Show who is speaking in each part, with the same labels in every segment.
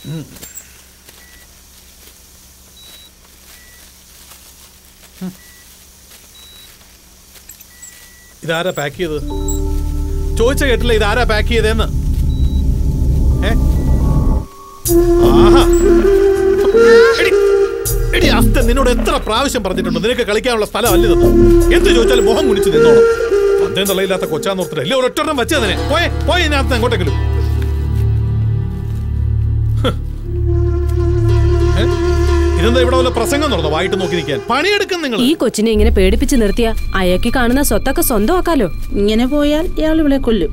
Speaker 1: ഇതാരാ പാക്ക് ചെയ്തത്? ചോദിച്ച കേട്ടില്ല, ഇതാരാ പാക്ക് ചെയ്തേന്ന്? എടി അസ്ത, നിന്നോട് എത്ര പ്രാവശ്യം പറഞ്ഞിട്ടുണ്ട് നിനക്ക് കളിക്കാനുള്ള സ്ഥലം അല്ലതെന്ന്? എന്ത് ചോദിച്ചാലും മുഖം കുനിച്ച് നിന്നോണം. തന്തേം തള്ളയില്ലാത്ത കൊച്ചാന്നോർത്തിട്ട് അല്ലേ ഒരൊറ്റൊരെണ്ണം വെച്ചതിനെ. പോയെ ഇതിനകത്ത് എങ്ങോട്ടെങ്കിലും. ഇതെന്താ ഇവിടെ വല്ല പ്രസംഗം നടന്നോ വായിട്ട് നോക്കി നിൽക്കാൻ? പണിയെടുക്കും നിങ്ങൾ.
Speaker 2: ഈ കൊച്ചിനെ ഇങ്ങനെ പേടിപ്പിച്ച് നിർത്തിയ അയാൾക്ക് കാണുന്ന സ്വത്തൊക്കെ സ്വന്തമാക്കാലോ.
Speaker 3: ഇങ്ങനെ പോയാൽ ഇയാൾ ഇവിടെ കൊല്ലും.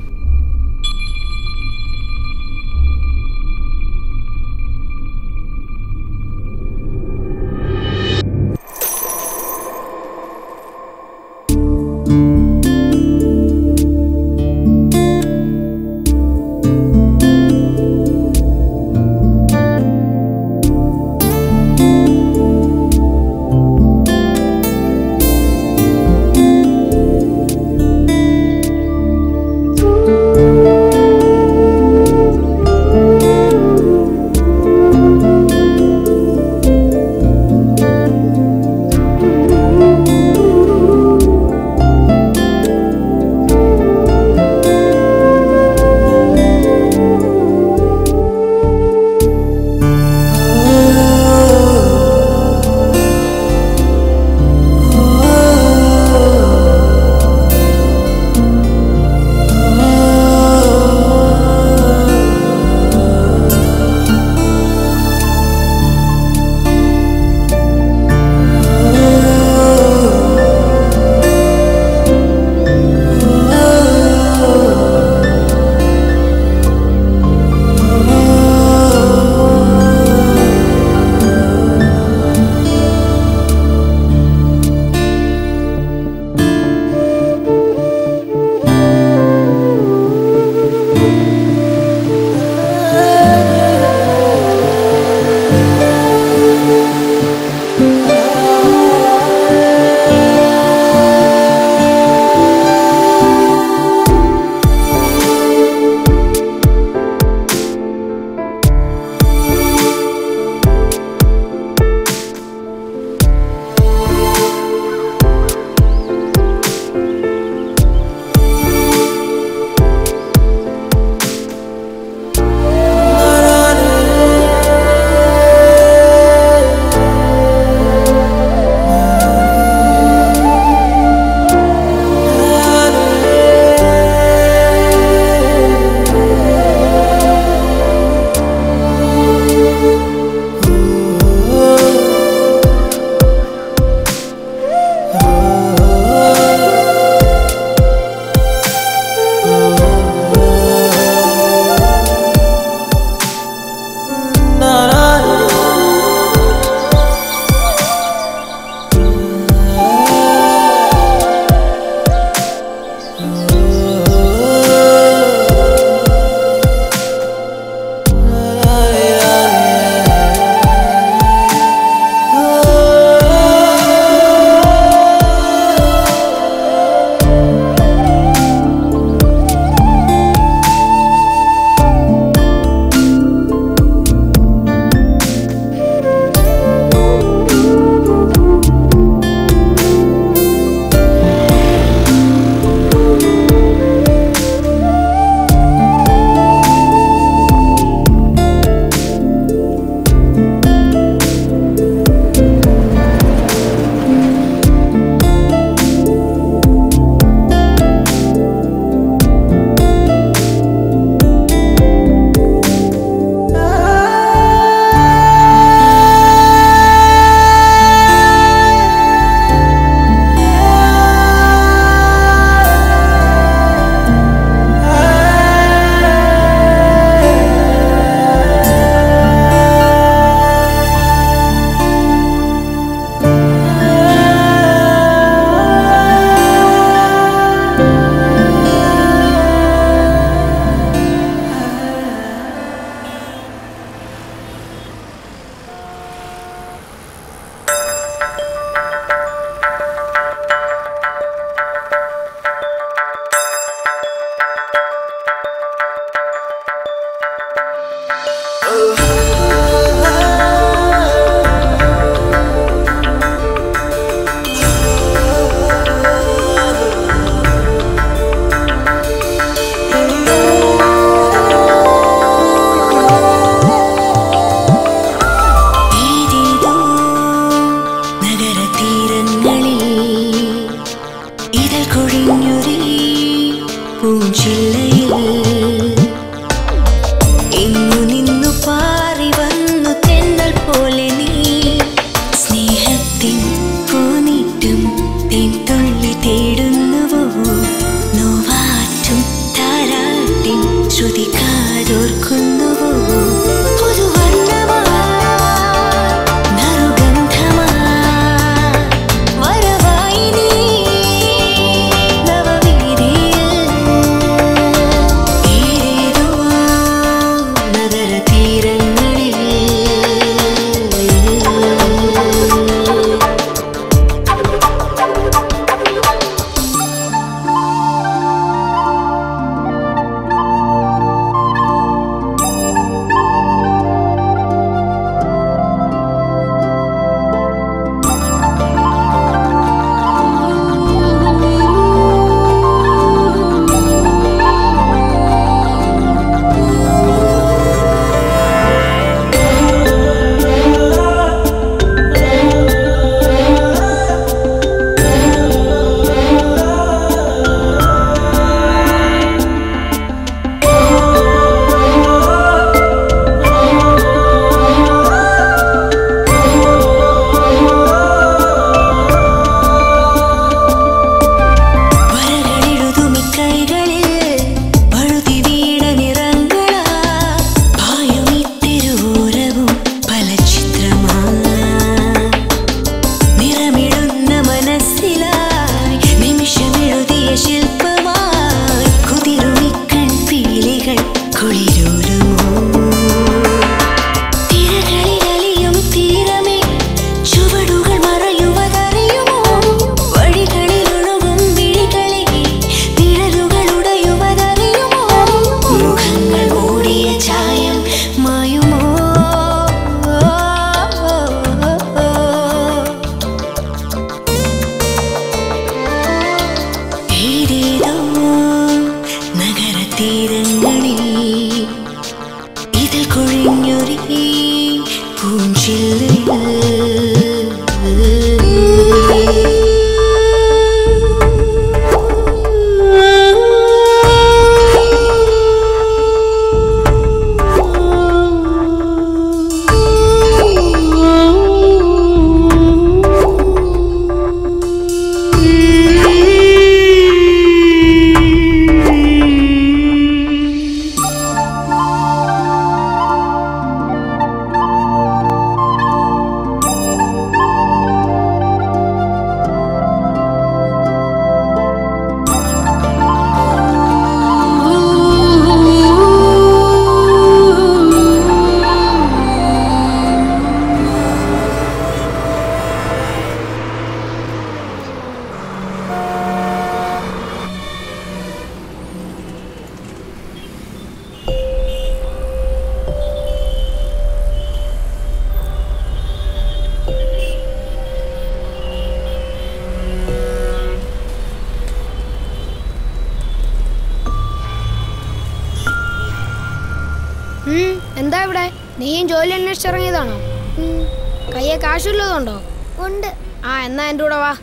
Speaker 4: ഇവിടെ? നീയും ജോലി അന്വേഷിച്ചിറങ്ങിയതാണോ? കയ്യെ കാശുള്ളതുണ്ടോ? ഉണ്ട്. ആ എന്നാ എൻ്റെ കൂടെ വാ.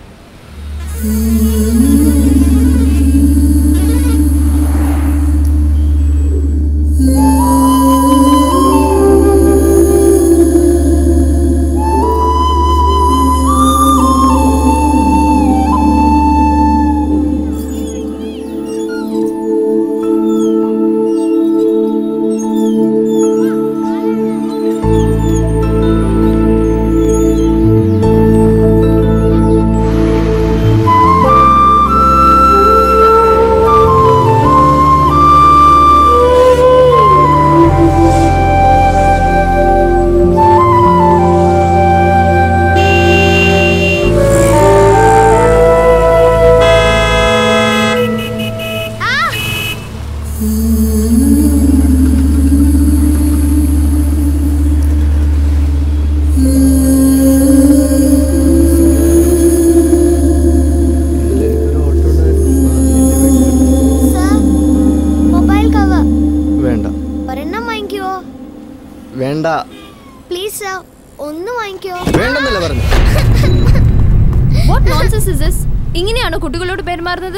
Speaker 5: ഇങ്ങനെയാണോ കുട്ടികളോട് പെരുമാറുന്നത്?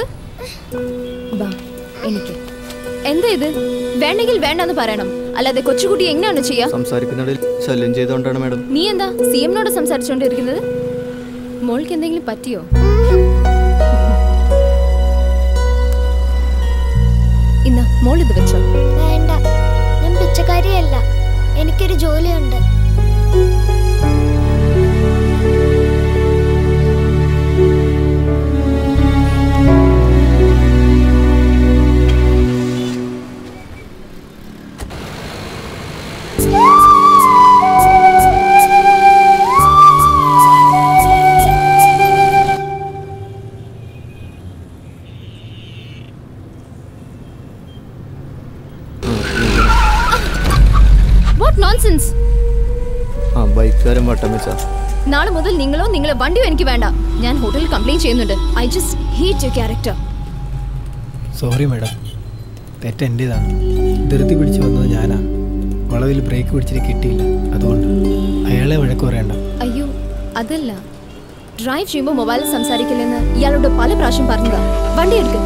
Speaker 5: എന്താ ഇത്? വേണ്ടെങ്കിൽ വേണ്ടെന്ന് പറയണം, അല്ലാതെ കൊച്ചുകുട്ടി എങ്ങനെയാണ് ചെയ്യാ?
Speaker 6: സംസാരിക്കുന്നിടയിൽ ശല്യം ചെയ്തുകൊണ്ടാണ് മാഡം.
Speaker 5: നീ എന്താ സിഎംനോട് സംസാരിച്ചോണ്ടിരിക്കുന്നത്? മോൾക്ക് എന്തെങ്കിലും പറ്റിയോ? ഇന്ന മോൾ ഇത് വെച്ചോ.
Speaker 7: വേണ്ട, ഞാൻ പിച്ചക്കാരിയല്ല, എനിക്കൊരു ജോലിയുണ്ട്.
Speaker 5: നാളെ മുതൽ നിങ്ങളോ നിങ്ങളെ വണ്ടിയോ എനിക്ക് വേണ്ട. ഞാൻ ഹോട്ടലിൽ കംപ്ലൈന്റ് ചെയ്യുന്നുണ്ട്. I just hate your character.
Speaker 8: Sorry madam, തെറ്റ് എന്റേതാണ്. ധൃതി പിടിച്ചു വന്നത് ഞാനാ. വളവിൽ ബ്രേക്ക് പിടിച്ചിട്ട് കിട്ടിയില്ല, അതുകൊണ്ട് അയാളെ വഴക്ക് പറയണ്ട.
Speaker 5: അയ്യോ അതല്ല, ഡ്രൈവ് ചെയ്യുമ്പോൾ മൊബൈലിൽ സംസാരിക്കില്ലെന്ന് ഇയാളോട് പല പ്രാവശ്യം പറഞ്ഞതാ. വണ്ടി എടുക്ക.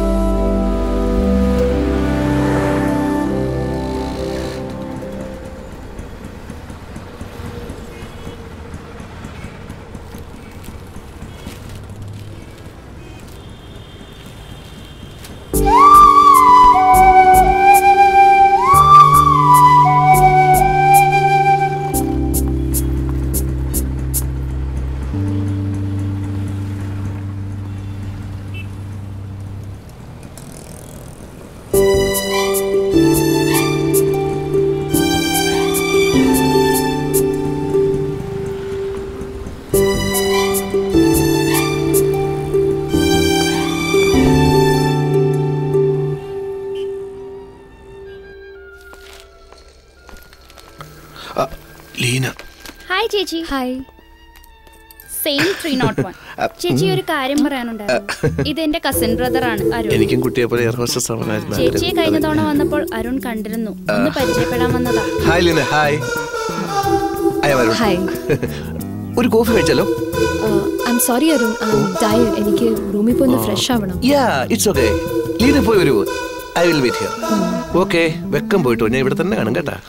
Speaker 7: ഹായ് ചേച്ചി.
Speaker 5: ഹായ്.
Speaker 7: സെയിം 301. ചേച്ചി ഒരു കാര്യം പറയാനുണ്ടായിരുന്നു. ഇത് എന്റെ കസിൻ ബ്രദർ ആണ് അരുൺ.
Speaker 9: എനിക്കും കുട്ടിയെ പോലെ എയർ ഹോസ്റ്റസ് ആവണമായിരുന്നു.
Speaker 7: ചേച്ചിയെ കഴിഞ്ഞ തവണ വന്നപ്പോൾ അരുൺ കണ്ടിരുന്നു, ഒന്ന് പരിചയപ്പെടാൻ വന്നതാ.
Speaker 9: ഹായ് ലീന. ഹായ്.
Speaker 5: ഹായ്.
Speaker 9: ഒരു കോഫി കഴിച്ചാലോ?
Speaker 5: I am sorry Arun, I am tired. എനിക്ക് റൂമിൽ പോയി ഒന്ന് ഫ്രഷ് ആവണം.
Speaker 9: Yeah it's okay. ലീന പോയി വരൂ. I will wait here. Okay, വെക്കം പോയിട്ടോ. ഞാൻ ഇവിടെ തന്നെ കാണും കേട്ടാ.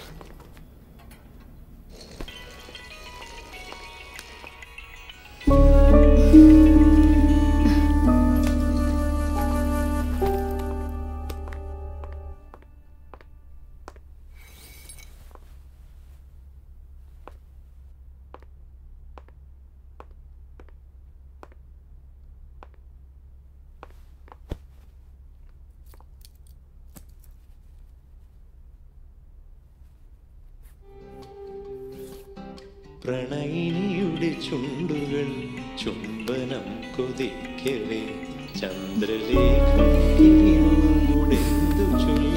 Speaker 10: പ്രണയിനിയുടെ ചുണ്ടുകൾ ചുംബനം കൊതിക്കവേ ചന്ദ്രലേഖം ചൊല്ലി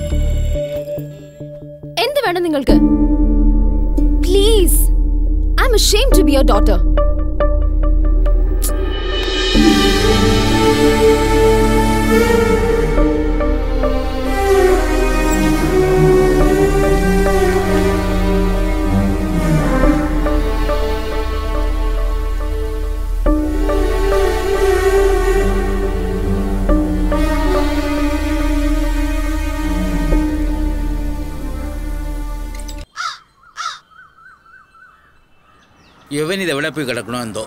Speaker 5: എന്ത് വേണം നിങ്ങൾക്ക്? Please, I am a ashamed to be your daughter.
Speaker 11: ഇവനിത് എവിടെ പോയി കിടക്കണോ എന്തോ.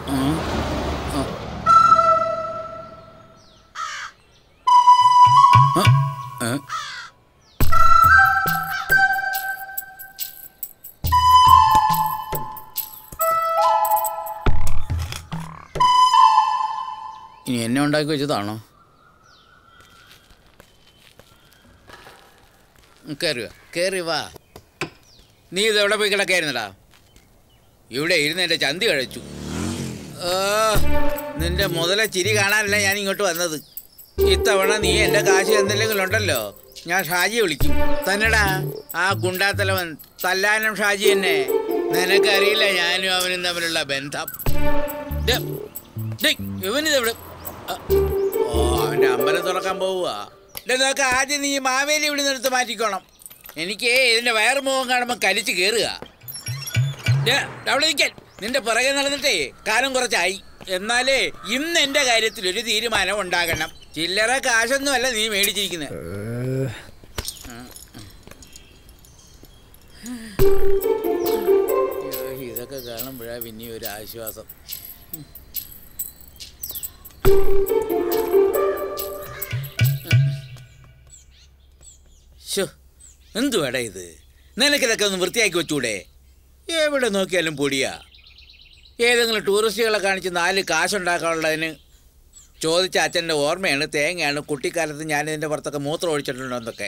Speaker 11: ഇനി എന്നെ ഉണ്ടാക്കി വെച്ചതാണോ? കയറി വാ. നീ ഇത് എവിടെ പോയി കിടക്കായിരുന്നടാ? ഇവിടെ ഇരുന്ന് എൻ്റെ ചന്തി കഴിച്ചു. നിന്റെ മുതലെ ചിരി കാണാനല്ല ഞാൻ ഇങ്ങോട്ട് വന്നത്. ഇത്തവണ നീ എൻ്റെ കാശ് എന്തെങ്കിലും ഉണ്ടല്ലോ, ഞാൻ ഷാജിയെ വിളിക്കും. തന്നെടാ ആ ഗുണ്ടാത്തലവൻ തല്ലാനം ഷാജി തന്നെ. നിനക്കറിയില്ല ഞാനും അവനും തമ്മിലുള്ള ബന്ധം. ഇവനിതെവിടെ? ഓ, അവൻ്റെ അമ്പലം തുറക്കാൻ പോവുക. നോക്ക്, ആദ്യം നീ മാവേലി ഇവിടെ നിർത്ത് മാറ്റിക്കോണം. എനിക്ക് ഇതിൻ്റെ വയറുമുഖം കാണുമ്പോൾ കലിച്ച് കയറുക. അവിടെ നിൽക്കാൻ നിന്റെ പുറകെ നടന്നിട്ടേ കാലം കുറച്ചായി. എന്നാലേ ഇന്ന് എൻ്റെ കാര്യത്തിൽ ഒരു തീരുമാനം ഉണ്ടാകണം. ചില്ലറ കാശൊന്നുമല്ല നീ മേടിച്ചിരിക്കുന്നത്. ഇതൊക്കെ കാണുമ്പോഴാ പിന്നെ ഒരു ആശ്വാസം. എന്തുവേടാ ഇത്? നിനക്കിതൊക്കെ ഒന്ന് വൃത്തിയാക്കി വെച്ചൂടെ? എവിടെ നോക്കിയാലും പൊടിയാ. ഏതെങ്കിലും ടൂറിസ്റ്റുകളെ കാണിച്ച് 4 കാശുണ്ടാക്കാനുള്ളതിന് ചോദിച്ച അച്ഛൻ്റെ ഓർമ്മയാണ്, തേങ്ങയാണ് കുട്ടിക്കാലത്ത് ഞാനിതിൻ്റെ പുറത്തൊക്കെ മൂത്രം ഒഴിച്ചിട്ടുണ്ടോ എന്നൊക്കെ.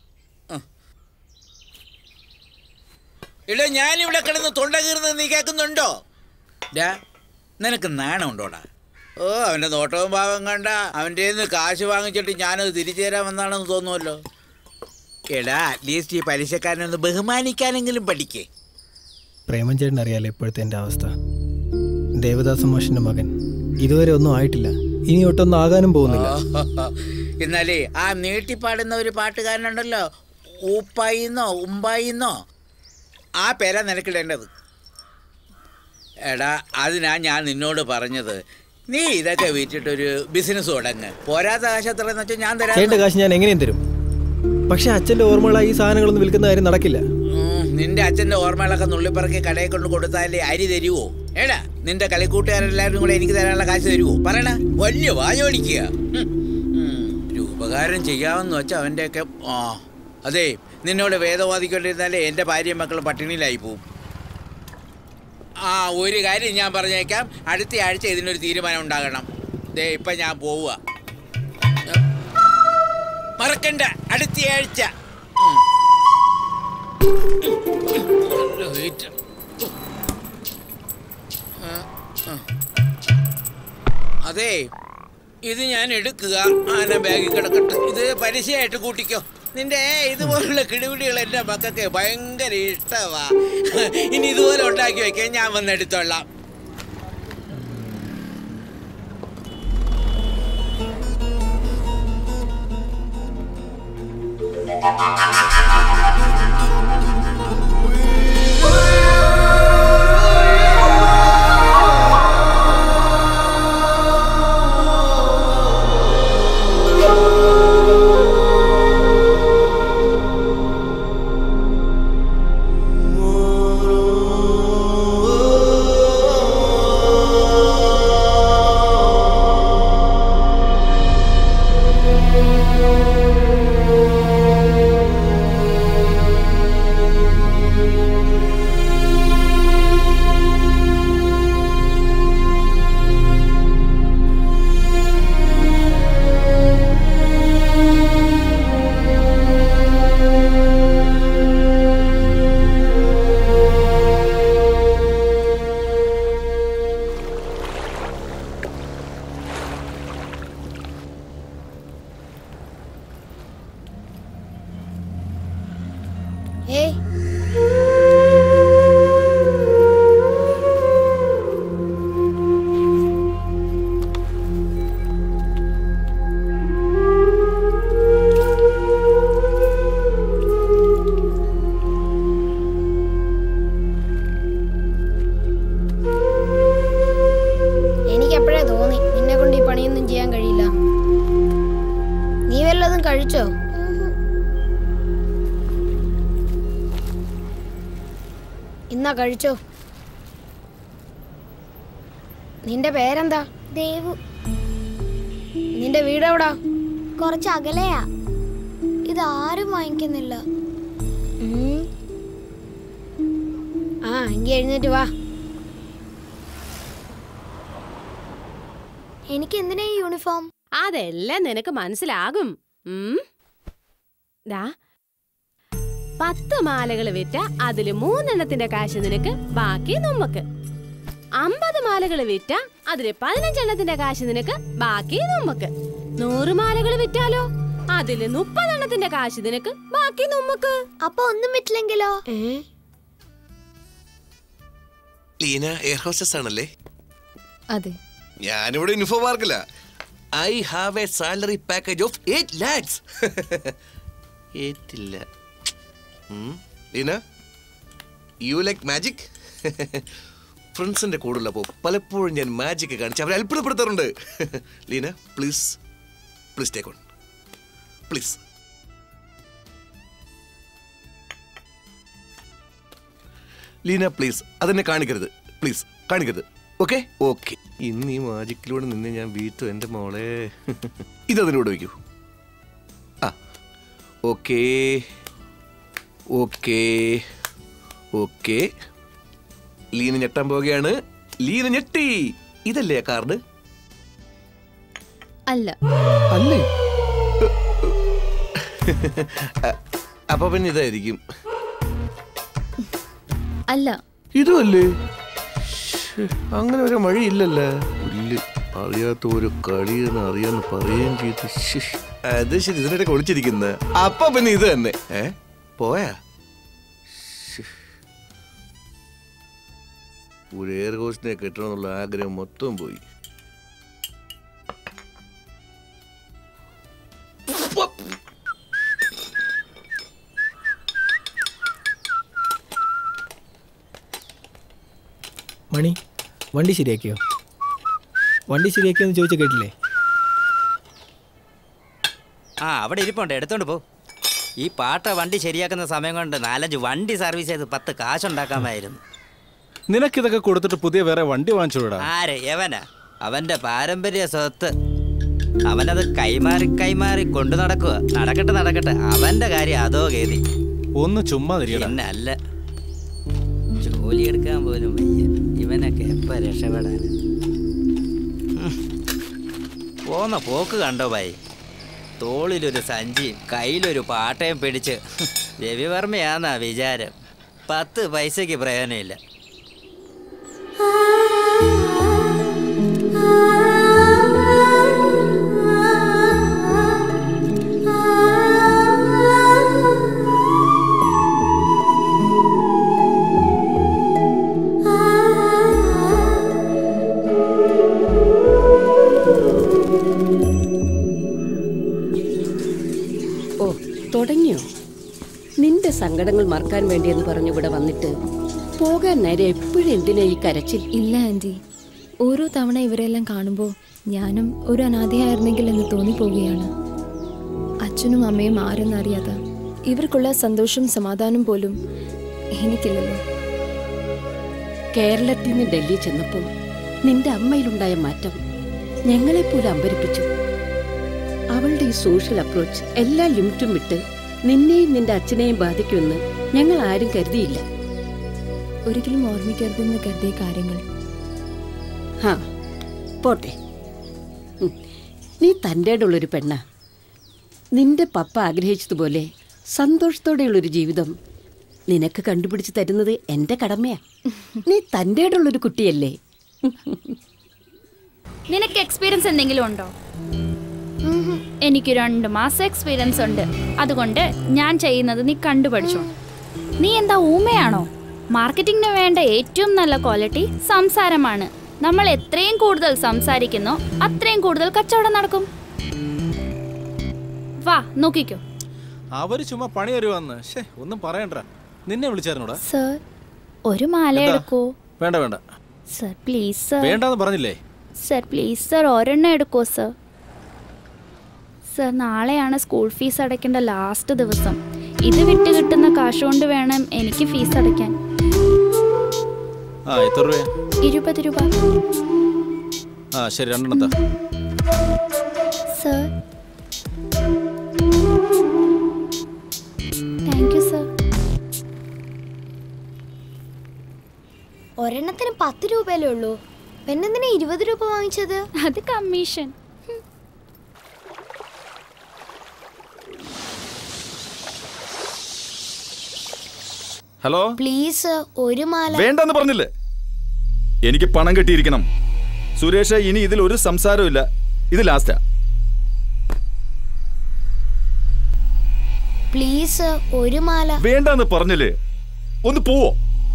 Speaker 11: ഇവിടെ ഞാനിവിടെ കിടന്ന് തൊണ്ട കീറുന്നത് നീ കേൾക്കുന്നുണ്ടോ? നിനക്ക് നാണം ഉണ്ടോടാ? ഓ, അവൻ്റെ നോട്ടവും ഭാവം കണ്ട അവൻ്റെ നിന്ന് കാശ് വാങ്ങിച്ചിട്ട് ഞാനത് തിരിച്ചു തരാമെന്നാണെന്ന് തോന്നുമല്ലോ. എടാ, അറ്റ്ലീസ്റ്റ് ഈ പലിശക്കാരനൊന്ന് ബഹുമാനിക്കാനെങ്കിലും പഠിക്കേ.
Speaker 8: പ്രേമൻ ചേട്ടൻ അറിയാലോ ഇപ്പോഴത്തെ എൻ്റെ അവസ്ഥ. ദേവദാസ മാഷിൻ്റെ മകൻ ഇതുവരെ ഒന്നും ആയിട്ടില്ല, ഇനി ഒട്ടൊന്നും ആകാനും പോകുന്നില്ല.
Speaker 11: എന്നാലേ ആ നീട്ടിപ്പാടുന്ന ഒരു പാട്ടുകാരനുണ്ടല്ലോ, ഊപ്പായിന്നോ ഉമ്പായിന്നോ, ആ പേരാ നിനക്കിടേണ്ടത്. എടാ, അതിനാ ഞാൻ നിന്നോട് പറഞ്ഞത്, നീ ഇതൊക്കെ വിറ്റിട്ടൊരു ബിസിനസ് തുടങ്ങ്. പോരാത്ത കാശ് എത്രയെന്ന് വെച്ചാൽ ഞാൻ തരാം.
Speaker 8: ചേട്ടൻ്റെ കാശ് ഞാൻ എങ്ങനെയും തരും. പക്ഷെ അച്ഛൻ്റെ ഓർമ്മകളായി ഈ സാധനങ്ങളൊന്നും വിൽക്കുന്ന കാര്യം നടക്കില്ല.
Speaker 11: നിന്റെ അച്ഛൻ്റെ ഓർമ്മകളൊക്കെ നുള്ളിപ്പറക്കി കടയിൽ കൊണ്ട് കൊടുത്താലേ അരി തരുവോ? ഏടാ, നിന്റെ കളിക്കൂട്ടുകാരെല്ലാവരും കൂടെ എനിക്ക് തരാനുള്ള കാശ് തരുവോ? പറയണ, വലിയ വായോടിക്കുക. ഒരു ഉപകാരം ചെയ്യാമെന്ന് വെച്ചാൽ അവൻ്റെയൊക്കെ. അതെ, നിന്നോട് വേദവാദിക്കൊണ്ടിരുന്നാലേ എൻ്റെ ഭാര്യയും മക്കളും പട്ടിണിയിലായി പോവും. ഒരു കാര്യം ഞാൻ പറഞ്ഞേക്കാം, അടുത്ത ആഴ്ച ഇതിനൊരു തീരുമാനം ഉണ്ടാകണം. ദേ ഇപ്പം ഞാൻ പോവുക. മറക്കണ്ട, അടുത്ത ആഴ്ച. അതെ, ഇത് ഞാൻ എടുക്കുക. ആന ബാഗിൽ കിടക്കട്ടെ. ഇത് പരസ്യമായിട്ട് കൂട്ടിക്കോ. നിന്റെ ഇതുപോലുള്ള കിടിപിടികൾ എൻ്റെ മക്കൾക്ക് ഭയങ്കര ഇഷ്ടമാ. ഇനി ഇതുപോലെ ഉണ്ടാക്കി വെക്കാൻ ഞാൻ വന്നെടുത്തോളാം.
Speaker 4: എന്നാ കഴിച്ചോ. നിന്റെ പേരെന്താ?
Speaker 12: ദേവു.
Speaker 4: നിന്റെ വീട് എവിടാ?
Speaker 12: കുറച്ച് അകലെയാ. ഇതാരും വാങ്ങിക്കുന്നില്ല.
Speaker 4: ആ എങ്കിൽ എഴുന്നേറ്റ് വാ.
Speaker 12: എനിക്ക് എന്തിനാ ഈ യൂണിഫോം?
Speaker 2: അതെല്ലാം നിനക്ക് മനസ്സിലാകും. 10 മാലകൾ വിറ്റ അതില് 3 എണ്ണത്തിന്റെ കാശ് നിനക്ക്, ബാക്കി നമുക്ക്. 50 മാലകൾ വിറ്റ അതില് 15 എണ്ണത്തിന്റെ കാശ് നിനക്ക്, ബാക്കി നമുക്ക്. 100 മാലകൾ വിറ്റാലോ അതില് 30 എണ്ണത്തിന്റെ കാശ് നിനക്ക്, ബാക്കി നമുക്ക്.
Speaker 12: അപ്പൊ ഒന്നും വിറ്റില്ലെങ്കിലോ?
Speaker 9: ലീന എയർ ഹോസ്റ്റസ് ആണല്ലേ?
Speaker 5: അതെ.
Speaker 9: ഞാനിവിടെ യൂണിഫോം മാർക്കില്ല. I have a salary package of 8 lakhs. 8 ഇല്ല. Leena, you like magic? ഫ്രണ്ട്സിന്റെ കൂടുള്ളപ്പോൾ പലപ്പോഴും ഞാൻ മാജിക് കാണിച്ച് അവരെ അത്ഭുതപ്പെടുത്താറുണ്ട്. Leena please please take on please. Leena please അതെന്നെ കാണിക്കരുത്, പ്ലീസ് കാണിക്കരുത്. Okay okay. ഇന്ന് ഈ മാജിക്കിലൂടെ നിന്ന് ഞാൻ വീട്ടു എൻ്റെ മോളെ. ഇതതിനോട് വയ്ക്കൂ. ആ ഓക്കേ ഓക്കേ ഓക്കേ. ലീന ഞെട്ടാൻ പോവുകയാണ്. ലീന ഞെട്ടി. ഇതല്ലേ ആ കാർഡ്?
Speaker 5: അല്ല.
Speaker 9: അല്ലേ? അപ്പൊ പിന്നെ ഇതായിരിക്കും.
Speaker 5: അല്ല.
Speaker 9: ഇതും അല്ലേ? അങ്ങനെ ഒരു വഴിയില്ലല്ലേ. അറിയാത്ത ഒരു കളിയെന്ന് അറിയാന്ന് പറയുകയും ചെയ്തു. അത് ശരി, ഇതിനിടയ്ക്ക് ഒളിച്ചിരിക്കുന്ന. അപ്പൊ പിന്നെ ഇത് തന്നെ. പോയാ ഒരു എയർ ഹോസ്റ്റിനെ കെട്ടണമെന്നുള്ള ആഗ്രഹം മൊത്തം പോയി.
Speaker 8: മണി, വണ്ടി ശരിയാക്കിയോ? വണ്ടി ശരിയാക്കിയോന്ന് ചോദിച്ചാൽ കേട്ടില്ലേ?
Speaker 13: അവിടെ ഇരിപ്പുണ്ട്, എടുത്തോണ്ട് പോ. ഈ പാട്ട വണ്ടി ശരിയാക്കുന്ന സമയം കൊണ്ട് 4-5 വണ്ടി സർവീസ് ചെയ്ത് 10 കാശുണ്ടാക്കാമായിരുന്നു.
Speaker 14: നിനക്കിതൊക്കെ കൊടുത്തിട്ട് പുതിയ വേറെ വണ്ടി വാങ്ങിച്ചോടാ.
Speaker 13: ആരെ? എവനാ? അവന്റെ പാരമ്പര്യ സ്വത്ത്. അവനത് കൈമാറി കൈമാറി കൊണ്ടു നടക്കുക. നടക്കട്ടെ, അവന്റെ കാര്യം അതോ ഗതി.
Speaker 14: ഒന്ന് ചുമ്മാ
Speaker 13: പിന്നെ അല്ല, ജോലിയെടുക്കാൻ പോലും വയ്യ. ഇവനൊക്കെ എപ്പ രക്ഷപ്പെടാൻ? പോന്ന പോക്ക് കണ്ടോ ഭായി? തോളിലൊരു സഞ്ചിയും കയ്യിലൊരു പാട്ടയും പിടിച്ച് രവിവർമ്മയാന്നാ വിചാരം. 10 പൈസയ്ക്ക് പ്രയോജനമില്ല.
Speaker 15: തുടങ്ങിയോ? നിന്റെ സങ്കടങ്ങൾ മറക്കാൻ വേണ്ടിയെന്ന് പറഞ്ഞു ഇവിടെ വന്നിട്ട് പോകാൻ നേരെ എപ്പോഴും എന്തിനാ ഈ കരച്ചിൽ?
Speaker 5: ഇല്ല ആൻറ്റി, ഓരോ തവണ ഇവരെല്ലാം കാണുമ്പോൾ ഞാനും ഒരു അനാഥയായിരുന്നെങ്കിൽ എന്ന് തോന്നിപ്പോവുകയാണ്. അച്ഛനും അമ്മയും ആരെന്നറിയാതെ ഇവർക്കുള്ള സന്തോഷം സമാധാനം പോലും എനിക്കില്ലല്ലോ.
Speaker 15: കേരളത്തിൽ നിന്ന് ഡൽഹി ചെന്നപ്പോൾ നിന്റെ അമ്മയിലുണ്ടായ മാറ്റം ഞങ്ങളെപ്പോലെ അമ്പരിപ്പിച്ചു. അവളുടെ ഈ സോഷ്യൽ അപ്രോച്ച് എല്ലാ ലിമിറ്റും വിട്ട് നിന്നെയും നിന്റെ അച്ഛനെയും ബാധിക്കുമെന്ന് ഞങ്ങൾ ആരും കരുതിയില്ല.
Speaker 5: ഒരിക്കലും ഓർമ്മിക്കരുതെന്ന് കരുതിയ കാര്യങ്ങൾ.
Speaker 15: പോട്ടെ, നീ തൻ്റെയുള്ളൊരു പെണ്ണ. നിന്റെ പപ്പ ആഗ്രഹിച്ചതുപോലെ സന്തോഷത്തോടെയുള്ളൊരു ജീവിതം നിനക്ക് കണ്ടുപിടിച്ച് തരുന്നത് എൻ്റെ കടമയാ. നീ തൻ്റെയുള്ളൊരു കുട്ടിയല്ലേ.
Speaker 7: നിനക്ക് എക്സ്പീരിയൻസ് എന്തെങ്കിലും ഉണ്ടോ? എനിക്ക് 2 മാസം എക്സ്പീരിയൻസ് ഉണ്ട്. അതുകൊണ്ട് ഞാൻ ചെയ്യുന്നത് നീ കണ്ടുപഠിച്ചോ. നീ എന്താ ഊമയാണോ? മാർക്കറ്റിംഗിന് വേണ്ട ഏറ്റവും നല്ല ക്വാളിറ്റി സംസാരമാണ്. നമ്മൾ എത്രയും കൂടുതൽ സംസാരിക്കുന്നോ അത്രയും കൂടുതൽ കച്ചവടം നടക്കും. വാ നോക്കിക്കോ.
Speaker 14: അവര് ചുമ്മാ പണി വരുവാന്ന്. ഒന്നും പറയണ്ട. നിന്നെ വിളിച്ചായിരുന്നോടാ?
Speaker 7: സർ, ഒരു മാല എടുക്കോ?
Speaker 14: വേണ്ട
Speaker 7: സർ പ്ലീസ് സർ.
Speaker 14: വേണ്ടാന്ന് പറഞ്ഞില്ലേ?
Speaker 7: സർ പ്ലീസ് സർ, ഒരെണ്ണം എടുക്കോ സർ. സർ, നാളെയാണ് സ്കൂൾ ഫീസ് അടയ്ക്കേണ്ട ലാസ്റ്റ് ദിവസം. ഇത് വിട്ട് കിട്ടുന്ന കാശ് കൊണ്ട് വേണം എനിക്ക് ഫീസ് അടയ്ക്കാൻ.
Speaker 14: ആ എത്ര രൂപ?
Speaker 5: 20 രൂപ.
Speaker 14: ആ ശരി, 2 എണ്ണം.
Speaker 5: സർ. Thank you sir.
Speaker 12: ഒരെണ്ണത്തിന് 10 രൂപയല്ലേ ഉള്ളൂ, പിന്നെന്തിനാ 20 രൂപ വാങ്ങിച്ചത്?
Speaker 7: അത് കമ്മീഷൻ.
Speaker 16: ഹലോ,
Speaker 12: പ്ലീസ് ഒരു മാല.
Speaker 16: വേണ്ടെന്ന് പറഞ്ഞില്ലേ? എനിക്ക് പണം കിട്ടിയിരിക്കണം സുരേഷ്. ഇനി ഇതിൽ ഒരു സംസാരമില്ല. ഇത് ലാസ്റ്റാ.
Speaker 12: പ്ലീസ് ഒരു മാല.
Speaker 16: വേണ്ടെന്ന് പറഞ്ഞില്ലേ? ഒന്ന് പോവോ?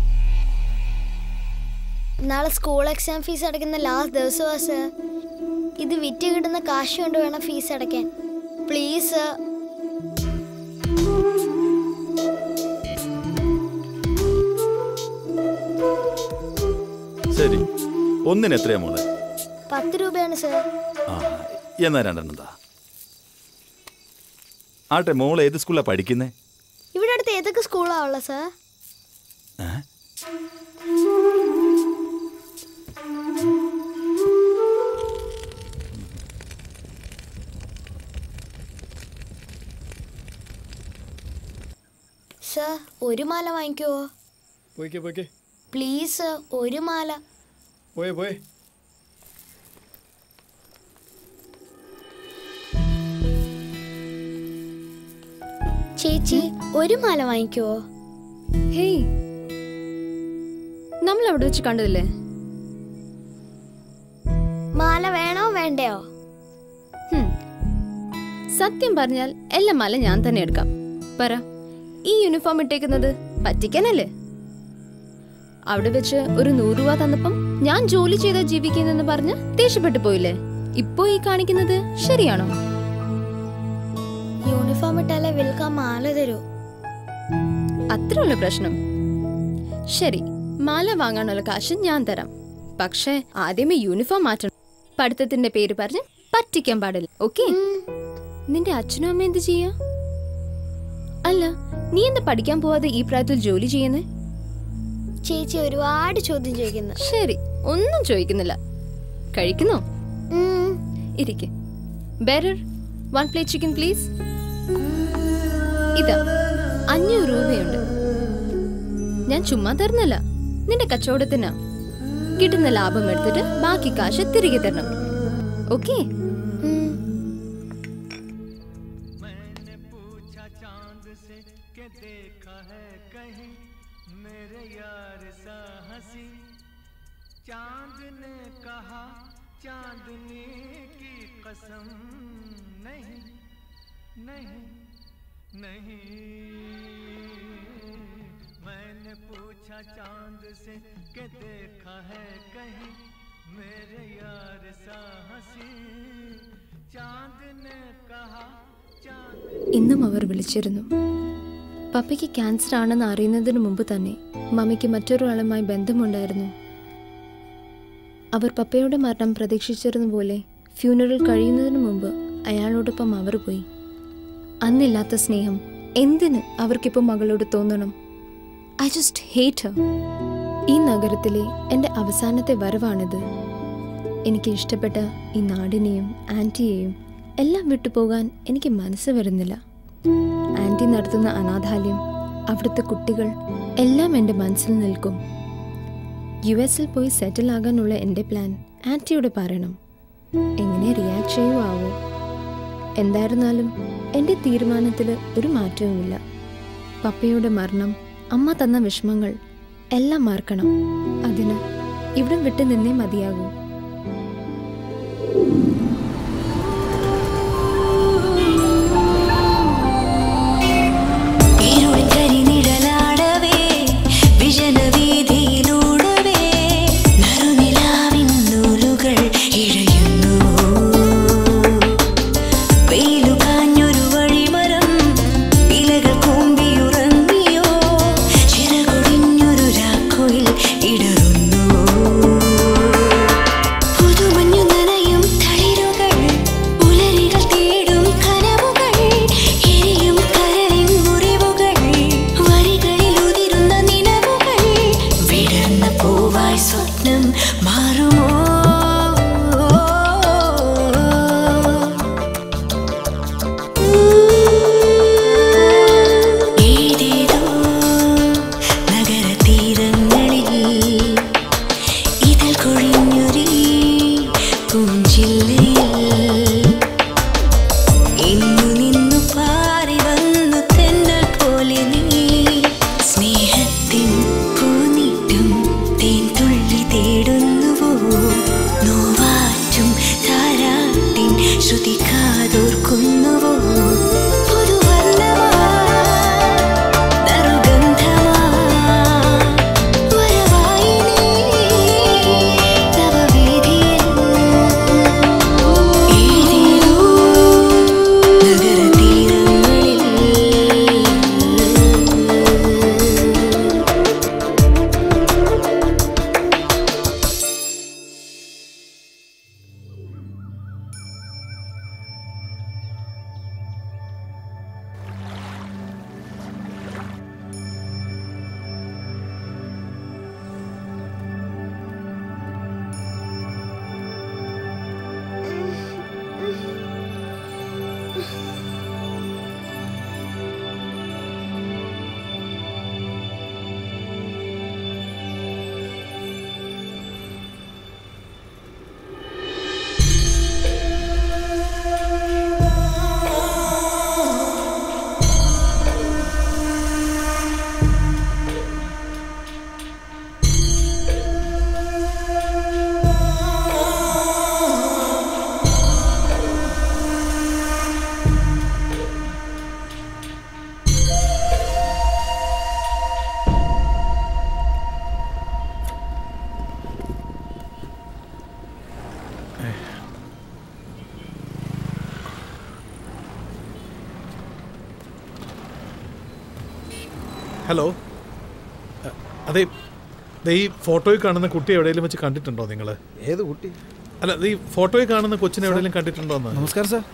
Speaker 12: നാളെ സ്കൂൾ എക്സാം ഫീസ് അടയ്ക്കുന്ന ലാസ്റ്റ് ദിവസമാ സർ. ഇത് വിറ്റ് കിട്ടുന്ന കാശ് കൊണ്ട് വേണം ഫീസ് അടയ്ക്കാൻ. പ്ലീസ്.
Speaker 16: ശരി, ഒന്നിന് എത്രയാ മോളെ?
Speaker 12: 10 രൂപയാണ് സർ.
Speaker 16: ആ, എന്നാ 2 എണ്ണം താ. ആട്ടെ, മോൾ ഏത് സ്കൂളിലാ പഠിക്കുന്നേ?
Speaker 12: ഇവിടെ അടുത്ത് ഏതൊക്കെ സ്കൂളാ ഉള്ളത് സർ? സർ ഒരു മാല വാങ്ങിക്കുവോ?
Speaker 8: പോയിക്കേ.
Speaker 12: പ്ലീസ് ഒരു മാല.
Speaker 8: പോയേ.
Speaker 12: ചേച്ചി ഒരു മാല വാങ്ങിക്കുവോ?
Speaker 5: ഹേയ്, നമ്മൾ അവിടെ വെച്ച് കണ്ടതില്ലേ?
Speaker 12: മാല വേണോ വേണ്ടയോ?
Speaker 5: സത്യം പറഞ്ഞാൽ എല്ലാ മാല ഞാൻ തന്നെ എടുക്കാം. പറ, ഈ യൂണിഫോം ഇട്ടേക്കുന്നത് പറ്റിക്കാനല്ലേ? അവിടെ വെച്ച് ഒരു 100 രൂപ തന്നപ്പം ഞാൻ ജോലി ചെയ്താ ജീവിക്കുന്നെന്ന് പറഞ്ഞ് ദേഷ്യപ്പെട്ടു പോയില്ലേ? ഇപ്പോ ഈ കാണിക്കുന്നത് ശരിയാണോ?
Speaker 12: യൂണിഫോം ഇട്ടാലേ വിൽക്കാൻ മാല തരൂ.
Speaker 5: അത്രയുള്ള പ്രശ്നം. ശരി, മാല വാങ്ങാനുള്ള കാശ് ഞാൻ തരാം. പക്ഷേ ആദ്യമേ യൂണിഫോം മാറ്റണം. പഠിത്തത്തിന്റെ പേര് പറഞ്ഞ് പറ്റിക്കാൻ പാടില്ല. ഓക്കെ? നിന്റെ അച്ഛനും അമ്മ എന്ത് ചെയ്യാ? അല്ല, നീ എന്താ പഠിക്കാൻ പോവാതെ ഈ പ്രായത്തിൽ ജോലി ചെയ്യുന്നേ?
Speaker 12: ചേച്ചി ഒരുപാട് ചോദ്യം ചോദിക്കുന്നു.
Speaker 5: ശരി, ഒന്നും ചോദിക്കുന്നില്ല. കഴിക്കുന്നോ? ഇരിക്കെ. Bearer 1 plate chicken please. ഇതാ 500 രൂപയുണ്ട്. ഞാൻ ചുമ്മാ തരുന്നല്ല, നിന്റെ കച്ചവടത്തിനാ. കിട്ടുന്ന ലാഭം എടുത്തിട്ട് ബാക്കി കാശ് തിരികെ തരണം. ഓക്കെ?
Speaker 17: चांद ने कहा चांदनी की कसम नहीं नहीं नहीं मैंने पूछा चांद से कि देखा है कहीं मेरे यार सा हंसी चांद ने कहा
Speaker 5: ഇന്നും അവർ വിളിച്ചിരുന്നു. പപ്പയ്ക്ക് ക്യാൻസർ ആണെന്ന് അറിയുന്നതിന് മുമ്പ് തന്നെ മമ്മിക്ക് മറ്റൊരാളുമായി ബന്ധമുണ്ടായിരുന്നു. അവർ പപ്പയുടെ മരണം പ്രതീക്ഷിച്ചിരുന്ന പോലെ ഫ്യൂണറൽ കഴിയുന്നതിന് മുമ്പ് അയാളോടൊപ്പം അവർ പോയി. അന്നില്ലാത്ത സ്നേഹം എന്തിന് അവർക്കിപ്പോൾ മകളോട് തോന്നണം? I just hate her. ഈ നഗരത്തിലെ എൻ്റെ അവസാനത്തെ വരവാണിത്. എനിക്ക് ഇഷ്ടപ്പെട്ട ഈ നാടിനെയും ആൻറ്റിയെയും എല്ലാം വിട്ടുപോകാൻ എനിക്ക് മനസ്സ് വരുന്നില്ല. ആൻറ്റി നടത്തുന്ന അനാഥാലയം, അവിടുത്തെ കുട്ടികൾ എല്ലാം എൻ്റെ മനസ്സിൽ നിൽക്കും. US-ൽ പോയി സെറ്റിൽ ആകാനുള്ള എൻ്റെ പ്ലാൻ ആൻറ്റിയോട് പറയണം. എങ്ങനെ റിയാക്ട് ചെയ്യുമോ? എന്തായിരുന്നാലും എൻ്റെ തീരുമാനത്തിൽ ഒരു മാറ്റവുമില്ല. പപ്പയുടെ മരണം, അമ്മ തന്ന വിഷമങ്ങൾ എല്ലാം മറക്കണം. അതിന് ഇവിടം വിട്ട് നിന്നേ മതിയാകൂ.
Speaker 18: ഇടറുന്നു പുതുമഞ്ഞു നനയും തളിര
Speaker 1: ഹലോ, അതെ, ഈ ഫോട്ടോയിൽ കാണുന്ന കുട്ടി എവിടെയെങ്കിലും വെച്ച് കണ്ടിട്ടുണ്ടോ നിങ്ങൾ?
Speaker 18: ഏത് കുട്ടി?
Speaker 1: അല്ല, ഈ ഫോട്ടോയിൽ കാണുന്ന കൊച്ചിനെ എവിടെയെങ്കിലും കണ്ടിട്ടുണ്ടോ?
Speaker 18: നമസ്കാരം സാർ.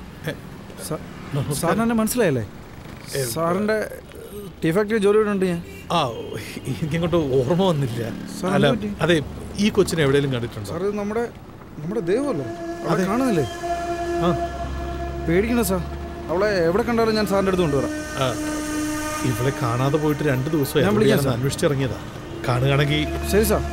Speaker 18: സാറിന് എന്നെ മനസ്സിലായല്ലേ? സാറിൻ്റെ ടീ ഫാക്ടറി ജോലിയോടുണ്ട് ഞാൻ.
Speaker 1: എനിക്കങ്ങോട്ട് ഓർമ്മ വന്നില്ല. അല്ല, അതെ, ഈ കൊച്ചിനെ എവിടെയെങ്കിലും കണ്ടിട്ടുണ്ടോ?
Speaker 18: സാർ ഇത് നമ്മുടെ ദേവല്ലേ, അവളെ കാണുന്നില്ലേ? പേടിക്കണ്ട സാർ, അവളെ എവിടെ കണ്ടാലും ഞാൻ സാറിൻ്റെ അടുത്ത് കൊണ്ടുവരാം.
Speaker 1: ഇവളെ കാണാതെ പോയിട്ട് 2 ദിവസമായി അന്വേഷിച്ചിറങ്ങിയതാ. കാണുകയാണെങ്കിൽ
Speaker 18: ശരി സാർ.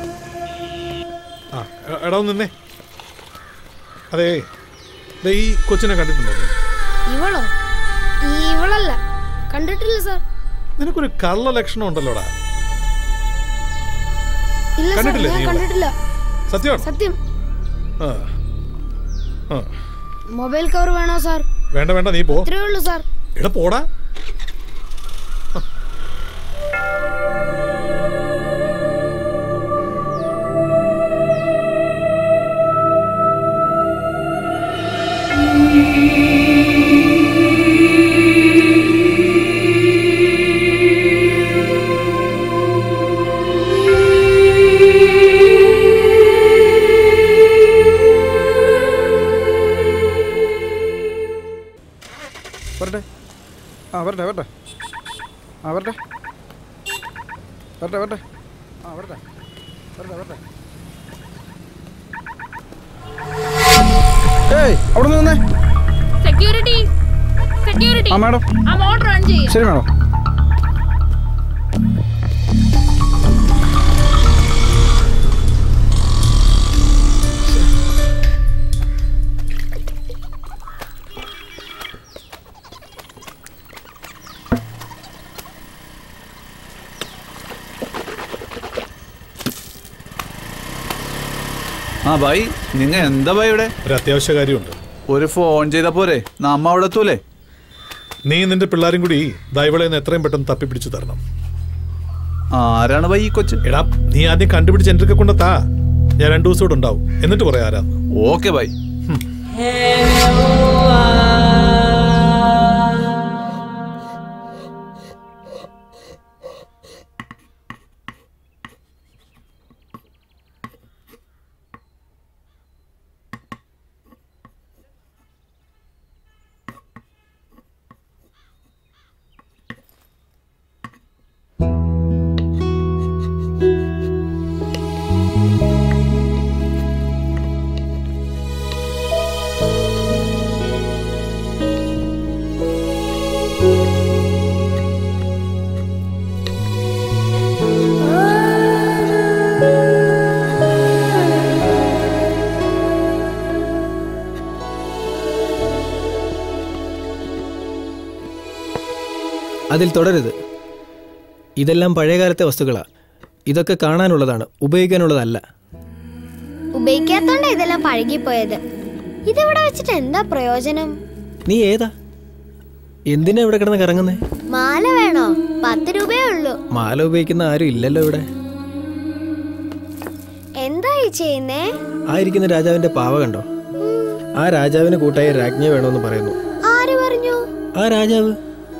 Speaker 1: എടാ നിന്നേ. അതെ, ഈ കൊച്ചിനെ കണ്ടിട്ടുണ്ടോ?
Speaker 4: ഇവളോ? ഇവളല്ല, കണ്ടിട്ടില്ല സാർ.
Speaker 1: നിനക്കൊരു കള്ള ലക്ഷണം ഉണ്ടല്ലോടാ.
Speaker 4: ഇല്ല സാർ, ഞാൻ കണ്ടിട്ടില്ല.
Speaker 1: സത്യമാണ്?
Speaker 4: സത്യം. മൊബൈൽ കവർ വേണോ സാർ?
Speaker 1: വേണ്ട വേണ്ട, നീ പോ.
Speaker 4: ഇത്രയേ ഉള്ളൂ സാർ.
Speaker 1: എടാ പോടാ.
Speaker 18: വരട്ടെ. വരട്ടെ വരട്ടെ വരട്ടെ വരട്ടെ വരട്ടെ വരട്ടെ വരട്ടെ വരട്ടെ. ഏയ്, അവിടെ നിന്നേ.
Speaker 7: Security, security.
Speaker 18: മാഡം,
Speaker 7: ആ മോട്ടർ ഓൺ ചെയ്യ്.
Speaker 18: ശരി മാഡം.
Speaker 19: ഭായ്, നിങ്ങ എന്താ ഭായ് ഇവിടെ?
Speaker 1: ഒരു അത്യാവശ്യ കാര്യമുണ്ട്.
Speaker 19: ഒരു ഫോൺ ചെയ്താ പോരെ, നമ്മ അവിടെ എത്തൂലേ?
Speaker 1: നീ നിന്റെ പിള്ളേരും കൂടി ദൈവളെ എത്രയും പെട്ടെന്ന് തപ്പിപ്പിടിച്ചു തരണം.
Speaker 19: ആരാണ് ഭായ് ഈ കൊച്ച്?
Speaker 1: എടാ, നീ ആദ്യം കണ്ടുപിടിച്ച് എൻ്റെ കൊണ്ട് താ. ഞാൻ 2 ദിവസം കൂടെ ഉണ്ടാവും, എന്നിട്ട് പറയാം ആരാന്ന്.
Speaker 19: ഓക്കെ ഭായ്.
Speaker 8: അതിൽ തുടരുത്. ഇതെല്ലാം പഴയകാലത്തെ വസ്തുക്കളാണ്. ഇതൊക്കെ കാണാനുള്ളതാണ്, ഉപയോഗിക്കാനുള്ളതല്ല.
Speaker 12: ഉപയോഗിക്കാത്തോണ്ടാ ഇതെല്ലാം പഴകിപ്പോയത്. ഇതെവിടെ വെച്ചിട്ട് എന്താ പ്രയോജനം?
Speaker 8: നീ ഏതാ? എന്തിനാ ഇവിടെ കിടന്ന് കറങ്ങുന്നേ?
Speaker 12: മാല വേണോ? 10 രൂപയേ ഉള്ളൂ.
Speaker 8: മാല ഉപയോഗിക്കുന്ന ആരും ഇല്ലല്ലോ ഇവിടെ.
Speaker 12: എന്താ ഈ ചെയ്യുന്നേ?
Speaker 8: ആയിരിക്കുന്ന രാജാവിന്റെ പാവ കണ്ടോ? ആ രാജാവിന് കൂട്ടായി രാജ്ഞി വേണമെന്ന് പറയുന്നു.
Speaker 12: ആര് പറഞ്ഞു?
Speaker 8: ആ രാജാവ്.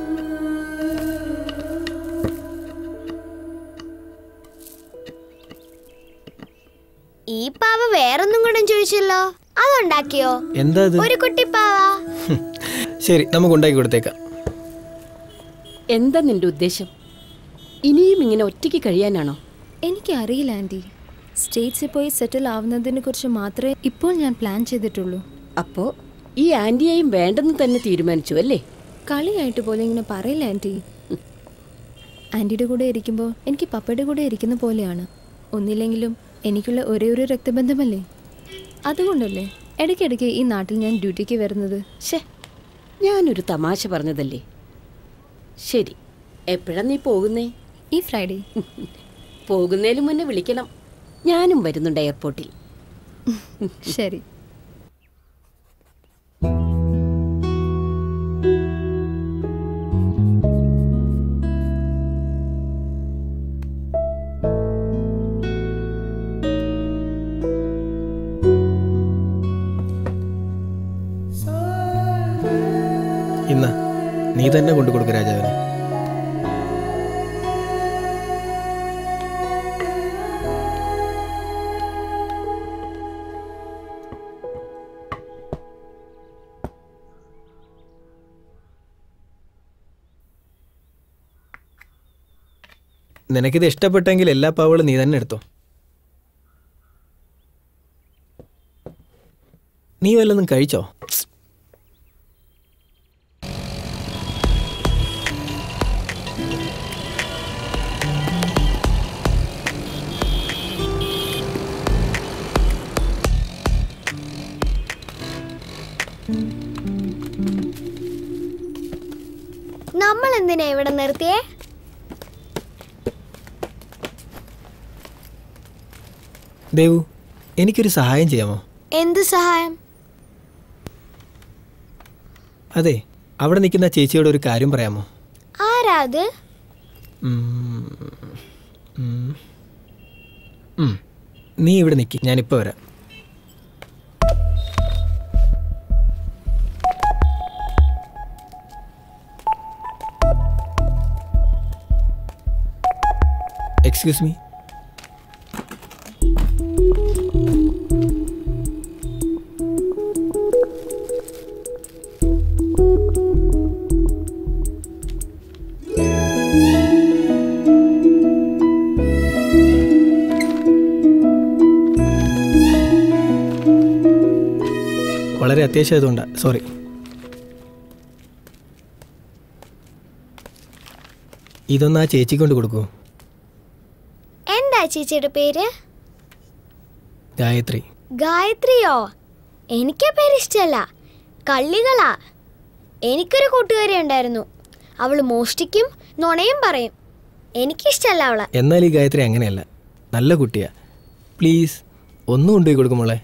Speaker 12: ഈ പാവ വേറൊന്നും കൂടെ ചോദിച്ചല്ലോ, അതുണ്ടാക്കിയോ?
Speaker 8: എന്താ അത്?
Speaker 12: ഒരു കുട്ടിപ്പാവ.
Speaker 8: ശരി, നമുക്ക് ഉണ്ടാക്കി കൊടുത്തേക്കാം.
Speaker 15: എന്താ നിന്റെ ഉദ്ദേശം? ഇനിയും ഇങ്ങനെ ഒറ്റയ്ക്ക് കഴിയാനാണോ?
Speaker 5: എനിക്ക് അറിയില്ല ആൻറ്റി. സ്റ്റേറ്റ്സിൽ പോയി സെറ്റിൽ ആവുന്നതിനെ കുറിച്ച് മാത്രമേ ഇപ്പോൾ ഞാൻ പ്ലാൻ ചെയ്തിട്ടുള്ളൂ.
Speaker 15: അപ്പോ ഈ ആന്റിയെയും വേണ്ടെന്ന് തന്നെ തീരുമാനിച്ചു അല്ലേ?
Speaker 5: കളിയായിട്ട് പോലും ഇങ്ങനെ പറയില്ല ആൻറ്റി. ആൻറ്റിയുടെ കൂടെ ഇരിക്കുമ്പോൾ എനിക്ക് പപ്പയുടെ കൂടെ ഇരിക്കുന്ന പോലെയാണ്. ഒന്നില്ലെങ്കിലും എനിക്കുള്ള ഒരേ ഒരു രക്തബന്ധമല്ലേ, അതുകൊണ്ടല്ലേ ഇടയ്ക്കിടയ്ക്ക് ഈ നാട്ടിൽ ഞാൻ ഡ്യൂട്ടിക്ക് വരുന്നത്.
Speaker 15: ഞാനൊരു തമാശ പറഞ്ഞതല്ലേ. ശരി, എപ്പോഴാ നീ പോകുന്നേ?
Speaker 5: ഈ ഫ്രൈഡേ.
Speaker 15: പോകുന്നതിന് മുന്നേ വിളിക്കണം, ഞാനും വരുന്നുണ്ട് എയർപോർട്ടിൽ.
Speaker 5: ശരി.
Speaker 8: ഇന്ന് നീ തന്നെ കൊണ്ടു കൊടുക്കും രാജാവിന്. നിനക്കിത് ഇഷ്ടപ്പെട്ടെങ്കിൽ എല്ലാ പാവകളും നീ തന്നെ എടുത്തോ. നീ വല്ലതും കഴിച്ചോ?
Speaker 12: നമ്മൾ എന്തിനാ ഇവിടെ നിർത്തിയേ?
Speaker 8: ദേവു, എനിക്കൊരു സഹായം ചെയ്യാമോ?
Speaker 12: എന്ത് സഹായം?
Speaker 8: അതെ, അവിടെ നിൽക്കുന്ന ചേച്ചിയോട് ഒരു കാര്യം പറയാമോ?
Speaker 12: ആരാ അത്?
Speaker 8: നീ ഇവിടെ നിൽക്കി, ഞാനിപ്പോൾ വരാം. Excuse me. വളരെ അത്യാവശ്യമായതുകൊണ്ടാണ്, സോറി. ഇതൊന്ന് ആ ചേച്ചിക്ക് കൊണ്ട് കൊടുക്കൂ.
Speaker 12: എന്താ ചേച്ചിയുടെ പേര്?
Speaker 8: ഗായത്രി.
Speaker 12: ഗായത്രിയോ? എനിക്ക് പേര് ഇഷ്ടമല്ല, കള്ളികളാ. എനിക്കൊരു കൂട്ടുകാരി ഉണ്ടായിരുന്നു, അവള് മോഷ്ടിക്കും, നുണയും പറയും. എനിക്കിഷ്ടമല്ല അവളെ.
Speaker 8: എന്നാൽ ഈ ഗായത്രി അങ്ങനെയല്ല, നല്ല കുട്ടിയാ. പ്ലീസ് ഒന്നും കൊണ്ടുപോയി കൊടുക്കും മോളെ.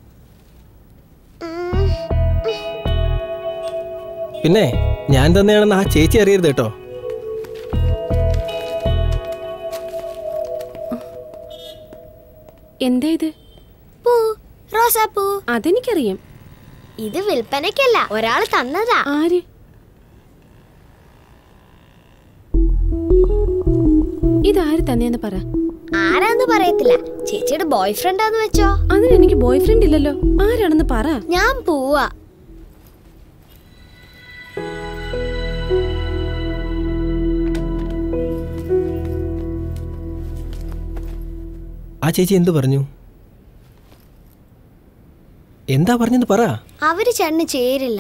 Speaker 8: പിന്നെ ഞാൻ തന്നെയാണെന്ന് ആ ചേച്ചി അറിയരുത് കേട്ടോ.
Speaker 2: എന്താ ഇത്?
Speaker 12: പൂ, റോസാപ്പൂ.
Speaker 2: അതെനിക്കറിയാം.
Speaker 12: ഇത് വിൽപ്പനയ്ക്കല്ല, ഒരാൾ തന്നതാ.
Speaker 2: ആര്? ഇതാര് തന്നെയെന്ന് പറ.
Speaker 12: ആരാന്ന് പറയത്തില്ല, ചേച്ചിയുടെ ബോയ് ഫ്രണ്ടാന്ന് വെച്ചോ.
Speaker 2: അതിനെനിക്ക് ബോയ് ഫ്രണ്ട് ഇല്ലല്ലോ. ആരാണെന്ന് പറ.
Speaker 12: ഞാൻ പോവാ.
Speaker 8: ആ ചേച്ചി എന്തു പറഞ്ഞു? എന്താ പറഞ്ഞെന്ന് പറ.
Speaker 12: അവര് ചേട്ടന് ചേരില്ല.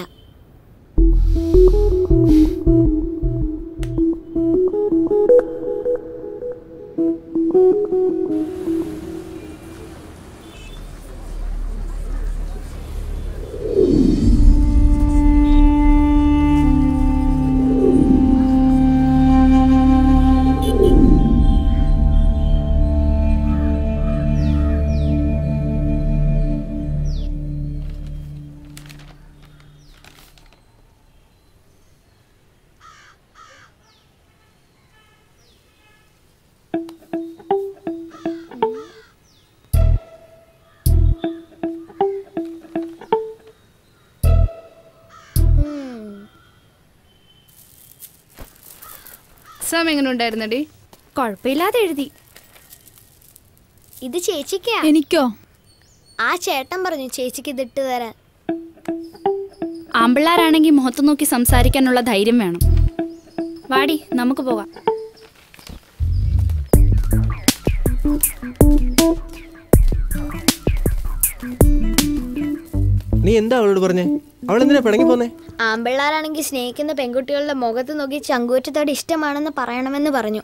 Speaker 7: എക്സാം എങ്ങനെ ഉണ്ടായിരുന്നടി? കുഴപ്പമില്ലാതെ എഴുതി.
Speaker 12: ഇത് ചേച്ചിക്കാ.
Speaker 7: എനിക്കോ?
Speaker 12: ആ ചേട്ടൻ പറഞ്ഞു ചേച്ചിക്ക് ഇതിട്ട് തരാൻ.
Speaker 7: ആമ്പിള്ളാരാണെങ്കിൽ മുഖത്ത് നോക്കി സംസാരിക്കാനുള്ള ധൈര്യം വേണം. വാടി, നമുക്ക് പോകാം.
Speaker 8: നീ എന്താ അവളോട് പറഞ്ഞേ? അവളെന്തിനാ പിണങ്ങി പോന്നേ?
Speaker 12: ആമ്പിള്ളാരാണെങ്കിൽ സ്നേഹിക്കുന്ന പെൺകുട്ടികളുടെ മുഖത്ത് നോക്കി ചങ്കൂറ്റത്തോട് ഇഷ്ടമാണെന്ന് പറയണമെന്ന് പറഞ്ഞു.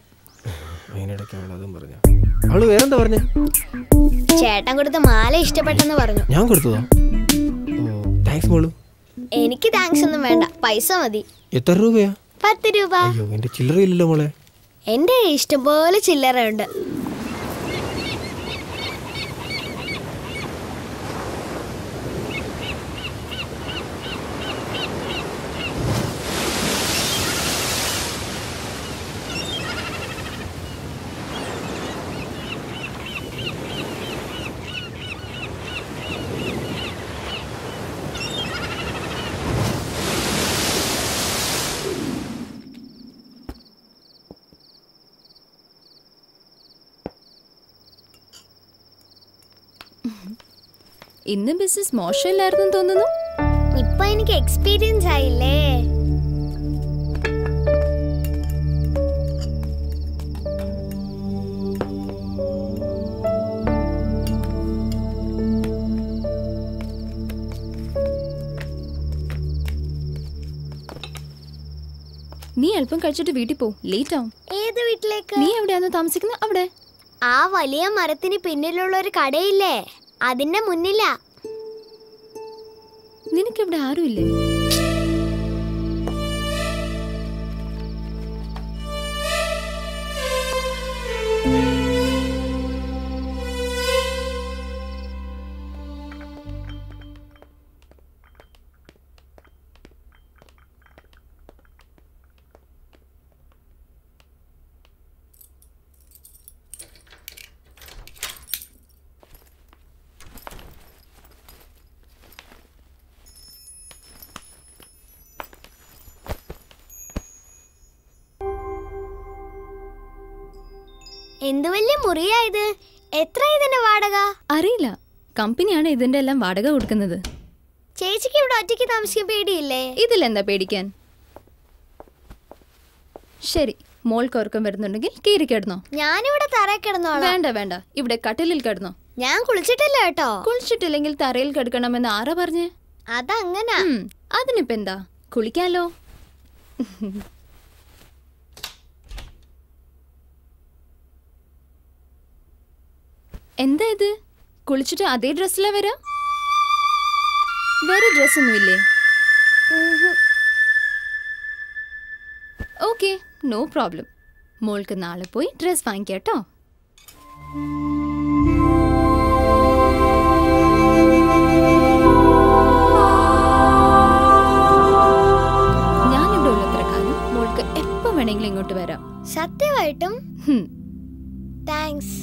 Speaker 8: അവള് വേറെന്താ പറഞ്ഞേ?
Speaker 12: ചേട്ടൻ കൊടുത്ത മാല ഇഷ്ടപ്പെട്ടെന്ന് പറഞ്ഞു.
Speaker 8: ഞാൻ കൊടുത്തതോ? താങ്ക്സ് മോളു.
Speaker 12: എനിക്ക് താങ്ക്സ് ഒന്നും വേണ്ട, പൈസ മതി.
Speaker 8: എത്ര രൂപയാ?
Speaker 12: 10 രൂപ.
Speaker 8: അയ്യോ, എന്റെ ചില്ലറയില്ലല്ലോ മോളെ.
Speaker 12: എന്റെ ഇഷ്ടം പോലെ ചില്ലറയുണ്ട്.
Speaker 5: ഇന്ന് ബിസിനസ് മോശമില്ലായിരുന്നു തോന്നുന്നു.
Speaker 12: ഇപ്പൊ എനിക്ക് എക്സ്പീരിയൻസ് ആയില്ലേ.
Speaker 5: അല്പം കഴിച്ചിട്ട് വീട്ടിൽ പോ, ലേറ്റ് ആവും.
Speaker 12: ഏത് വീട്ടിലേക്ക്?
Speaker 5: നീ എവിടെയാണോ താമസിക്കുന്നത്? അവിടെ.
Speaker 12: ആ വലിയ മരത്തിന് പിന്നിലുള്ള ഒരു കടയില്ലേ, അതിന്റെ മുന്നിലാ.
Speaker 5: നിനക്കിവിടെ ആരുമില്ലേ?
Speaker 12: എന്ത് വലിയ മുറിയായത്. എത്ര ഇതിന്റെ വാടക?
Speaker 5: അറിയില്ല, കമ്പനിയാണ് ഇതിന്റെ എല്ലാം വാടക കൊടുക്കുന്നത്.
Speaker 12: ചേച്ചിക്ക് ഇവിടെ ഒറ്റയ്ക്ക് താമസിക്കാൻ പേടിയില്ലേ?
Speaker 5: ഇതിലെന്താ പേടിക്കാൻ? ശരി, മോൾക്ക് ഉറക്കം വരുന്നുണ്ടെങ്കിൽ കീറി കിടന്നോ.
Speaker 12: ഞാനിവിടെ തറയിൽ കിടന്നോളാം.
Speaker 5: വേണ്ട വേണ്ട, ഇവിടെ കട്ടിലിൽ കിടന്നോ.
Speaker 12: ഞാൻ കുളിച്ചിട്ടില്ല കേട്ടോ.
Speaker 5: കുളിച്ചിട്ടില്ലെങ്കിൽ തറയിൽ കിടക്കണമെന്ന് ആരാ പറഞ്ഞേ?
Speaker 12: അതങ്ങനെ.
Speaker 5: അതിനിപ്പോ എന്താ, കുളിക്കാലോ. എന്താ ഇത്, കുളിച്ചിട്ട് അതേ ഡ്രസ്സിലാ വരാ? വേറെ ഡ്രസ്സൊന്നുമില്ലേ? Okay, no problem. മോൾക്ക് നാളെ പോയി ഡ്രസ് വാങ്ങിക്കാട്ടോ. ഞാനിവിടെ ഉള്ളത്ര കാലം മോൾക്ക് എപ്പോ വേണമെങ്കിലും ഇങ്ങോട്ട് വരാം.
Speaker 12: സത്യമായിട്ടും? താങ്ക്സ്.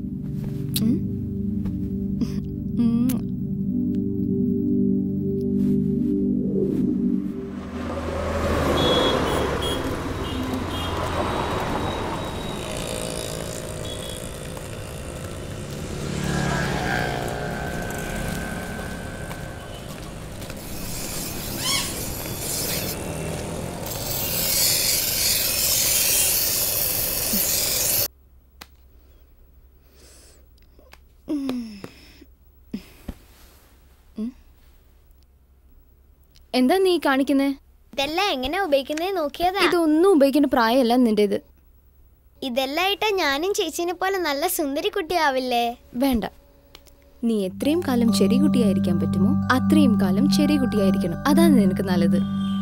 Speaker 5: എന്താ നീ കാണിക്കുന്നേ?
Speaker 12: ഇതെല്ലാം എങ്ങനെ ഉപയോഗിക്കുന്നേ നോക്കിയതാ.
Speaker 5: ഇതൊന്നും ഉപയോഗിക്കേണ്ട പ്രായമല്ല നിന്റേത്.
Speaker 12: ഇതെല്ലാം ഇട്ടാ ഞാനും ചേച്ചിനെ പോലെ നല്ല സുന്ദരി കുട്ടിയാവില്ലേ?
Speaker 5: വേണ്ട, നീ എത്രയും കാലം ചെറിയ കുട്ടിയായിരിക്കാൻ പറ്റുമോ അത്രയും കാലം ചെറിയ കുട്ടിയായിരിക്കണം. അതാണ് നിനക്ക് നല്ലത്.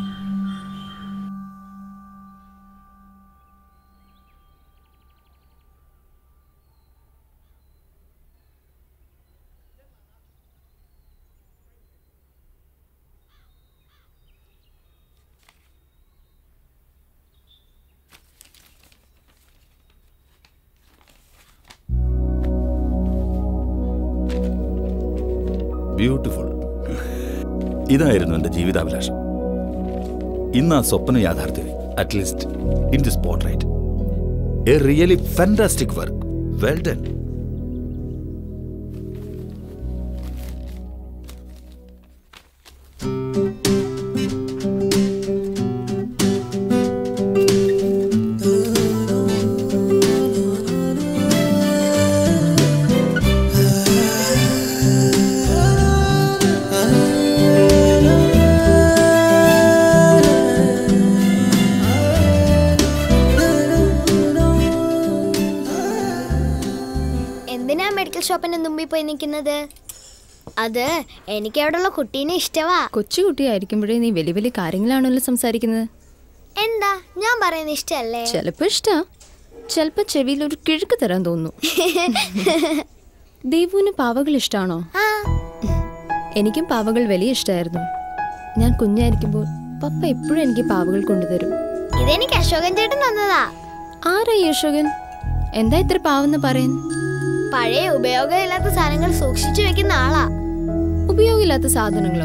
Speaker 16: ബ്യൂട്ടിഫുൾ. ഇതായിരുന്നു എൻ്റെ ജീവിതാഭിലാഷം. ഇന്ന് ആ സ്വപ്നം യാഥാർത്ഥ്യമായി. At least in this portrait. A really fantastic work. Well done.
Speaker 12: ഷോപ്പിന്റെ മുമ്പിൽ പോയി നിൽക്കുന്നത്? അത് എനിക്ക് അവിടെയുള്ള കുട്ടീനെ ഇഷ്ടവാ.
Speaker 5: കൊച്ചു കുട്ടിയായിരിക്കുമ്പോഴേ നീ വലിയ വലിയ കാര്യങ്ങളാണല്ലോ സംസാരിക്കുന്നത്.
Speaker 12: എന്താ ഞാൻ പറയുന്നത് ഇഷ്ടല്ലേ?
Speaker 5: ചിലപ്പോ ഇഷ്ടാ, ചിലപ്പോ ചെവിയിൽ ഒരു കിഴുക്ക് തരാൻ തോന്നുന്നു. ദേവുവിന് പാവകൾ ഇഷ്ടാണോ? എനിക്കും പാവകൾ വലിയ ഇഷ്ടമായിരുന്നു. ഞാൻ കുഞ്ഞായിരിക്കുമ്പോൾ പപ്പ എപ്പോഴും എനിക്ക് പാവകൾ കൊണ്ടുതരും.
Speaker 12: ഇതെനിക്ക് അശോകൻ ചേട്ടൻ തന്നതാ.
Speaker 5: ആരാ ഈ അശോകൻ? എന്താ ഇത്ര പാവെന്ന് പറയാൻ?
Speaker 12: പഴയ ഉപയോഗമില്ലാത്ത സാധനങ്ങൾ സൂക്ഷിച്ചു വെക്കുന്ന ആളാ.
Speaker 5: ഉപയോഗമില്ലാത്ത സാധനങ്ങളോ?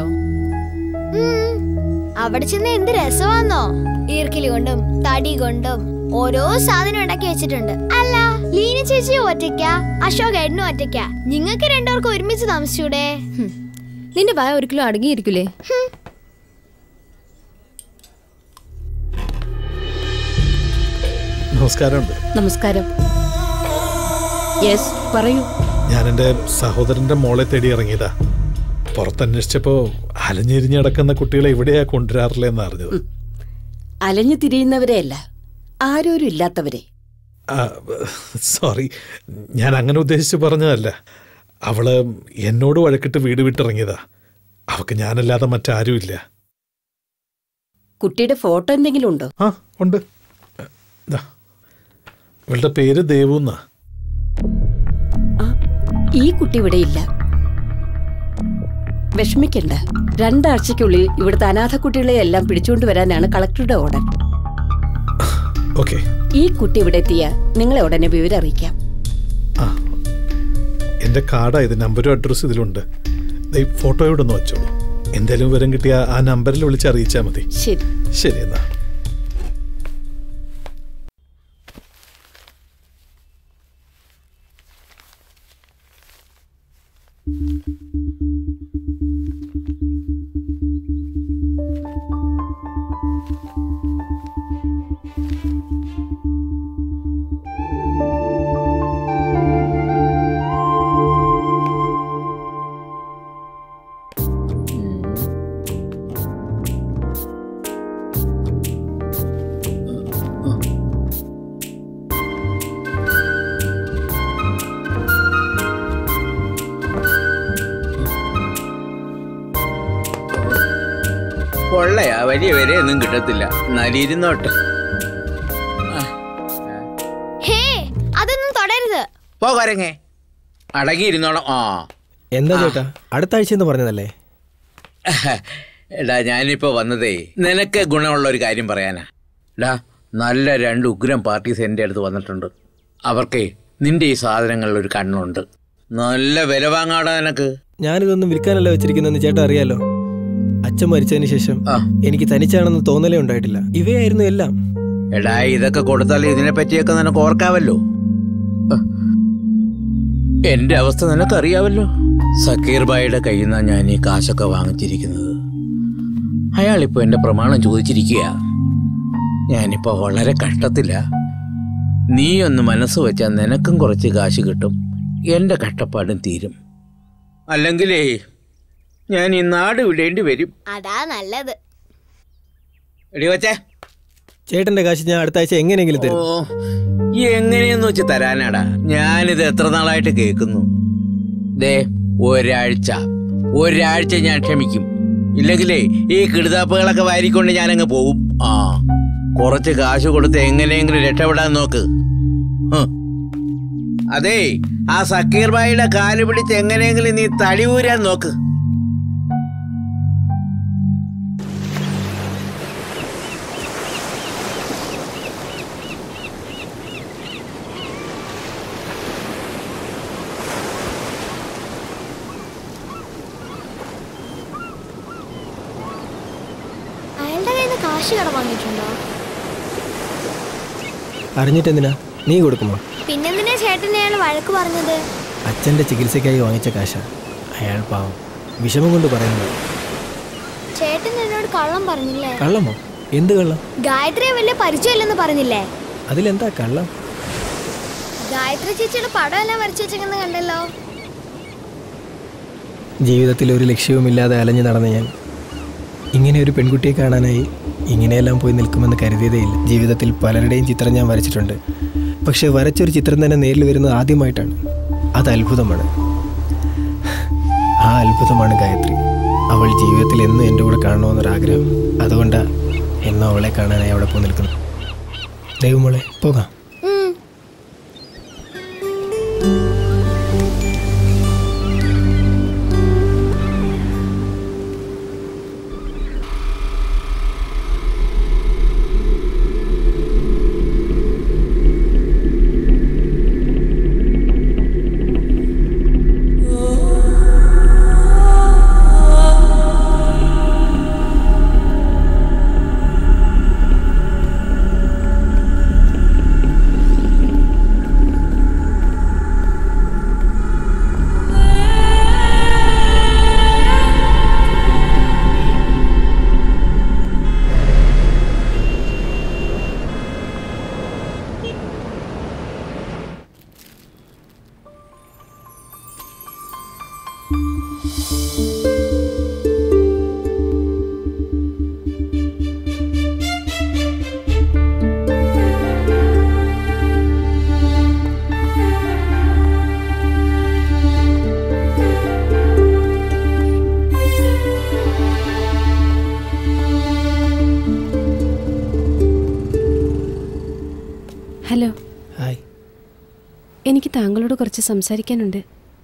Speaker 12: അവിടെ ചെന്ന് എന്ത് രസമാന്നോ. ഈർക്കിലി കൊണ്ടും തടി കൊണ്ടും ഓരോ സാധനം ഉണ്ടാക്കി വെച്ചിട്ടുണ്ട്. അല്ല, ലീന ചേച്ചി ഒറ്റയ്ക്ക, അശോക് ഏട്ടനും ഒറ്റയ്ക്ക. നിങ്ങൾക്ക് രണ്ടുപേർക്കും ഒരുമിച്ച് താമസിച്ചൂടെ?
Speaker 5: നിന്റെ വായ ഒരിക്കലും അടങ്ങിയിരിക്കൂലേ?
Speaker 1: നമസ്കാരമുണ്ട്.
Speaker 15: നമസ്കാരം. യെസ്, പറയൂ.
Speaker 1: ഞാൻ എൻ്റെ സഹോദരന്റെ മോളെ തേടി ഇറങ്ങിയതാ. പുറത്തന്വേഷിച്ചപ്പോ അലഞ്ഞിരിഞ്ഞ് നടക്കുന്ന കുട്ടികളെ ഇവിടെയാ കൊണ്ടുവരാറില്ലെന്ന് അറിഞ്ഞത്.
Speaker 15: അലഞ്ഞു തിരിയുന്നവരെയല്ല, ആരോരും ഇല്ലാത്തവരെ.
Speaker 1: സോറി, ഞാൻ അങ്ങനെ ഉദ്ദേശിച്ച് പറഞ്ഞതല്ല. അവള് എന്നോട് വഴക്കിട്ട് വീട് വിട്ടിറങ്ങിയതാ. അവക്ക് ഞാനല്ലാതെ മറ്റാരുമില്ല.
Speaker 15: കുട്ടിയുടെ ഫോട്ടോ എന്തെങ്കിലും ഉണ്ടോ?
Speaker 1: ആ ഉണ്ട്. ഇവളുടെ പേര് ദേവു എന്നാ.
Speaker 15: ഈ കുട്ടി ഇവിടെ ഇല്ല. വിഷമിക്കണ്ട. 2 ആഴ്ചയ്ക്കുള്ളിൽ ഇവിടുത്തെ അനാഥ കുട്ടികളെ എല്ലാം പിടിച്ചുകൊണ്ടുവരാനാണ് കളക്ടറുടെ ഓർഡർ. ഈ കുട്ടി ഇവിടെ എത്തിയ നിങ്ങളെ ഉടനെ വിവരം അറിയിക്കാം.
Speaker 1: എന്റെ കാർഡായത്, നമ്പരും അഡ്രസ്സും ഇതിലുണ്ട്. ഫോട്ടോയോടെ ഒന്ന് വെച്ചോളൂ. എന്തെങ്കിലും വിവരം കിട്ടിയ ആ നമ്പറിൽ വിളിച്ച് അറിയിച്ചാൽ മതി. ശരി എന്നാ.
Speaker 11: കൊള്ളയാ, വലിയ വരെയൊന്നും കിട്ടത്തില്ല. നലിരുന്നോട്ട്.
Speaker 12: അതൊന്നും തുടരുത്.
Speaker 11: പോകരങ്ങേ, അടങ്ങിയിരുന്നോളാം.
Speaker 8: എന്താ ചേട്ടാ, അടുത്ത ആഴ്ച എന്ന് പറഞ്ഞതല്ലേ?
Speaker 11: എടാ, ഞാനിപ്പോ വന്നതേ നിനക്ക് ഗുണമുള്ള ഒരു കാര്യം പറയാനാ. ഡാ, നല്ല 2 ഉഗ്രം പാർട്ടീസ് എൻ്റെ അടുത്ത് വന്നിട്ടുണ്ട്. അവർക്കേ നിന്റെ ഈ സാധനങ്ങളിൽ ഒരു കണ്ണുണ്ട്. നല്ല വില വാങ്ങാടാ നിനക്ക്.
Speaker 8: ഞാനിതൊന്നും വിൽക്കാനല്ല വെച്ചിരിക്കുന്നെന്ന് ചേട്ടാ അറിയാലോ. അച്ഛൻ മരിച്ചതിന് ശേഷം എനിക്ക് തനിച്ചാണെന്ന് തോന്നലേ ഉണ്ടായിട്ടില്ല. ഇവയായിരുന്നു എല്ലാം.
Speaker 11: എടാ, ഇതൊക്കെ കൊടുത്താൽ ഇതിനെ പറ്റിയൊക്കെ നിനക്ക് ഓർക്കാവല്ലോ. എന്റെ അവസ്ഥ നിനക്കറിയാവല്ലോ. സക്കീർ ബായിയുടെ കയ്യിൽ നിന്നാണ് ഞാൻ ഈ കാശൊക്കെ വാങ്ങിച്ചിരിക്കുന്നത്. അയാളിപ്പോ എന്റെ പ്രമാണം ചോദിച്ചിരിക്കുക. ഞാനിപ്പോ വളരെ കഷ്ടത്തില്ല. നീ ഒന്ന് മനസ്സ് വെച്ചാൽ നിനക്കും കുറച്ച് കാശ് കിട്ടും, എന്റെ കഷ്ടപ്പാടും തീരും. അല്ലെങ്കിലേ ഞാൻ ഈ നാട് വിടേണ്ടി വരും.
Speaker 12: അതാ നല്ലത്.
Speaker 11: എടി വച്ചേ,
Speaker 8: ചേട്ടന്റെ കാശ് ഞാൻ അടുത്ത ആഴ്ച എങ്ങനെയെങ്കിലും തരും.
Speaker 11: എങ്ങനെയെന്ന് വെച്ച് തരാനാടാ? ഞാനിത് എത്ര നാളായിട്ട് കേൾക്കുന്നു. ദേ, ഒരാഴ്ച ഞാൻ ക്ഷമിക്കും. ഇല്ലെങ്കിലേ ഈ കിടുതാപ്പുകളൊക്കെ വാരിക്കൊണ്ട് ഞാനങ്ങ് പോവും. കുറച്ച് കാശ് കൊടുത്ത് എങ്ങനെയെങ്കിലും രക്ഷപ്പെടാൻ നോക്ക്. അതേ, ആ സക്കീർ ബായിയുടെ കാല് പിടിച്ച് എങ്ങനെയെങ്കിലും നീ തടിയൂരാൻ നോക്ക്.
Speaker 8: അറിഞ്ഞിട്ടെന്തിനാ? നീ കൊടുക്കുമോ?
Speaker 12: പിന്നെന്തിനാ ചേട്ടനെ അയാൾ വഴക്ക് പറഞ്ഞത്?
Speaker 8: അച്ഛന്റെ ചികിത്സയ്ക്കായി വാങ്ങിച്ച കാശ. അയാൾ പാവം വിഷമം കൊണ്ട് പറയുന്നത്.
Speaker 12: ചേട്ടൻ എന്നോട് കള്ളം പറഞ്ഞില്ലേ?
Speaker 8: കള്ളമോ? എന്ത് കള്ളം?
Speaker 12: ഗായത്രിയെ വലിയ പരിചയമില്ലെന്ന് പറഞ്ഞില്ലേ?
Speaker 8: അതിലെന്താ കള്ളം?
Speaker 12: ഗായത്രി ചേച്ചിയുടെ പടം എല്ലാം വരച്ചു വെച്ചെന്ന് കണ്ടല്ലോ.
Speaker 8: ജീവിതത്തിൽ ഒരു ലക്ഷ്യവുമില്ലാതെ അലഞ്ഞു നടന്ന ഞാൻ ഇങ്ങനെ ഒരു പെൺകുട്ടിയെ കാണാനായി ഇങ്ങനെയെല്ലാം പോയി നിൽക്കുമെന്ന് കരുതിയതേയില്ല. ജീവിതത്തിൽ പലരുടെയും ചിത്രം ഞാൻ വരച്ചിട്ടുണ്ട്. പക്ഷെ വരച്ചൊരു ചിത്രം തന്നെ നേരിൽ വരുന്നത് ആദ്യമായിട്ടാണ്. അത് അത്ഭുതമാണ്. ആ അത്ഭുതമാണ് ഗായത്രി. അവൾ ജീവിതത്തിൽ എന്നും എൻ്റെ കൂടെ കാണണമെന്നൊരാഗ്രഹം. അതുകൊണ്ടാണ് എന്നും അവളെ കാണാനായി അവിടെ പോയി നിൽക്കുന്നത്. ദൈവമോളെ, പോകാം.
Speaker 2: എനിക്ക് താങ്കളോട് കുറച്ച് സംസാരിക്കാനുണ്ട്.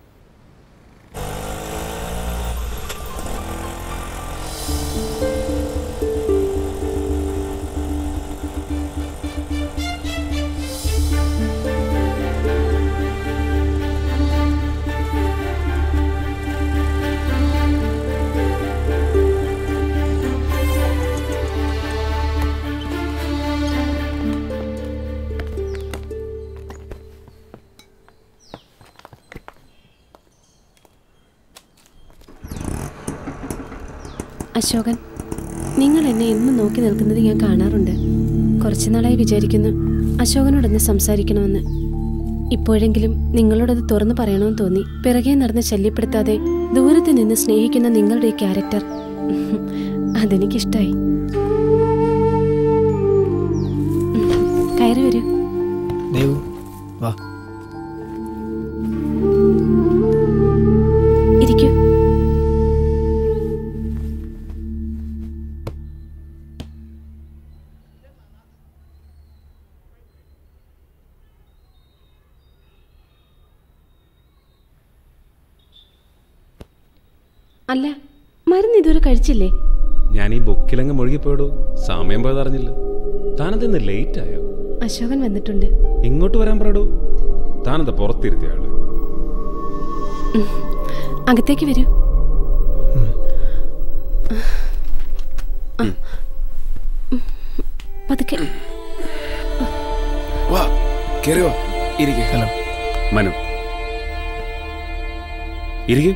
Speaker 2: അശോകൻ, നിങ്ങൾ എന്നെ എന്നും നോക്കി നിൽക്കുന്നത് ഞാൻ കാണാറുണ്ട്. കുറച്ചു നാളായി വിചാരിക്കുന്നു അശോകനോടൊന്ന് സംസാരിക്കണമെന്ന്. ഇപ്പോഴെങ്കിലും നിങ്ങളോടത് തുറന്നു പറയണമെന്ന് തോന്നി. പിറകെ നടന്ന് ശല്യപ്പെടുത്താതെ ദൂരത്ത് നിന്ന് സ്നേഹിക്കുന്ന നിങ്ങളുടെ ഈ ക്യാരക്ടർ അതെനിക്കിഷ്ടായി. കയറി വരൂ. ഇരിക്കൂ. അല്ല, മരുന്ന് ഇതുവരെ കഴിച്ചില്ലേ?
Speaker 20: ഞാൻ ഈ ബുക്കിലങ്ങ് മുഴുകിപ്പോയടോ, സമയം പോയത് അറിഞ്ഞില്ല. താനതിന്ന് ലേറ്റ് ആയോ?
Speaker 2: അശോകൻ വന്നിട്ടുണ്ട്.
Speaker 20: ഇങ്ങോട്ട് വരാൻ പറയടോ. താനെന്താ പുറത്തിരുത്തിയ ആള്?
Speaker 2: അകത്തേക്ക് വരൂ. പതുക്കെ.
Speaker 20: ഹലോ മനു, ഇരിക്കൂ.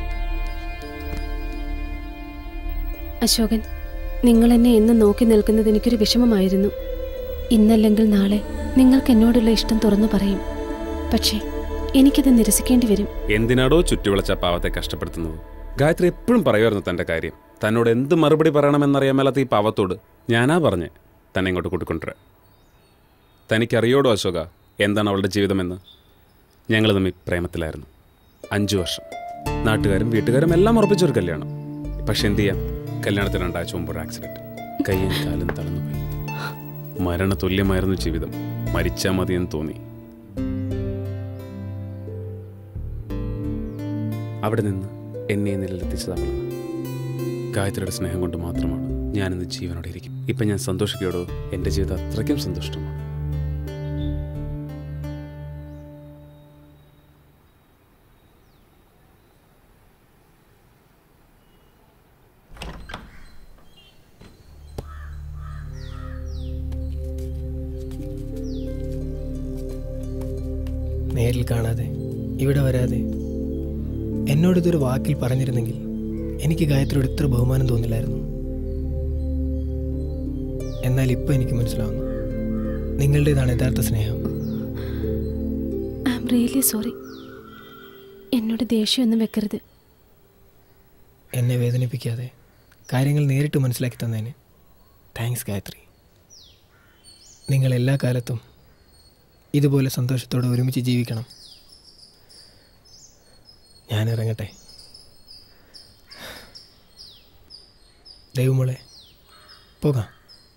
Speaker 2: അശോകൻ, നിങ്ങൾ എന്നെ എന്നും നോക്കി നിൽക്കുന്നത് എനിക്കൊരു വിഷമമായിരുന്നു. ഇന്നല്ലെങ്കിൽ നാളെ നിങ്ങൾക്ക് എന്നോടുള്ള ഇഷ്ടം തുറന്നു പറയും. പക്ഷേ എനിക്കത് നിരസിക്കേണ്ടി വരും.
Speaker 20: എന്തിനാടോ ചുറ്റുവിളച്ച പാവത്തെ കഷ്ടപ്പെടുത്തുന്നത്? ഗായത്രി എപ്പോഴും പറയുമായിരുന്നു തൻ്റെ കാര്യം. തന്നോട് എന്ത് മറുപടി പറയണമെന്നറിയാൻ മേലാത്ത ഈ പാവത്തോട് ഞാനാ പറഞ്ഞേ തന്നെ ഇങ്ങോട്ട് കൂട്ടിക്കൊണ്ടുവരാൻ. തനിക്കറിയോടോ അശോക എന്താണ് അവളുടെ ജീവിതമെന്ന്? ഞങ്ങൾ തമ്മിൽ പ്രേമത്തിലായിരുന്നു 5 വർഷം. നാട്ടുകാരും വീട്ടുകാരും എല്ലാം ഉറപ്പിച്ചൊരു കല്യാണം. പക്ഷെ എന്ത് ചെയ്യാം, കല്യാണത്തിന് 2 ആഴ്ച മുമ്പ് ഒരു ആക്സിഡന്റ്. കയ്യും കാലും തളർന്നുപോയി. മരണതുല്യമായിരുന്നു ജീവിതം. മരിച്ചാൽ മതിയെന്ന് തോന്നി. അവിടെ നിന്ന് എന്നെ നിലയിലെത്തിച്ചത് അവളാണ്. ഗായത്രിയുടെ സ്നേഹം കൊണ്ട് മാത്രമാണ് ഞാനിന്ന് ജീവനോടെ ഇരിക്കും. ഇപ്പം ഞാൻ സന്തോഷിക്കോടോ. എൻ്റെ ജീവിതം അത്രയ്ക്കും സന്തുഷ്ടമാണ്.
Speaker 8: നേരിൽ കാണാതെ ഇവിടെ വരാതെ എന്നോടിതൊരു വാക്കിൽ പറഞ്ഞിരുന്നെങ്കിൽ എനിക്ക് ഗായത്രിയോട് ഇത്ര ബഹുമാനം തോന്നില്ലായിരുന്നു. എന്നാൽ ഇപ്പോൾ എനിക്ക് മനസ്സിലാവുന്നു, നിങ്ങളുടേതാണ് യഥാർത്ഥ സ്നേഹം.
Speaker 2: I am really sorry. എന്നോട് ദേഷ്യമൊന്നും വെക്കരുത്.
Speaker 8: എന്നെ വേദനിപ്പിക്കാതെ കാര്യങ്ങൾ നേരിട്ട് മനസ്സിലാക്കി തന്നതിന് താങ്ക്സ് ഗായത്രി. നിങ്ങൾ എല്ലാ കാലത്തും ഇതുപോലെ സന്തോഷത്തോടെ ഒരുമിച്ച് ജീവിക്കണം. ഞാൻ ഇറങ്ങട്ടെ. ദൈവമോളെ, പോകാം.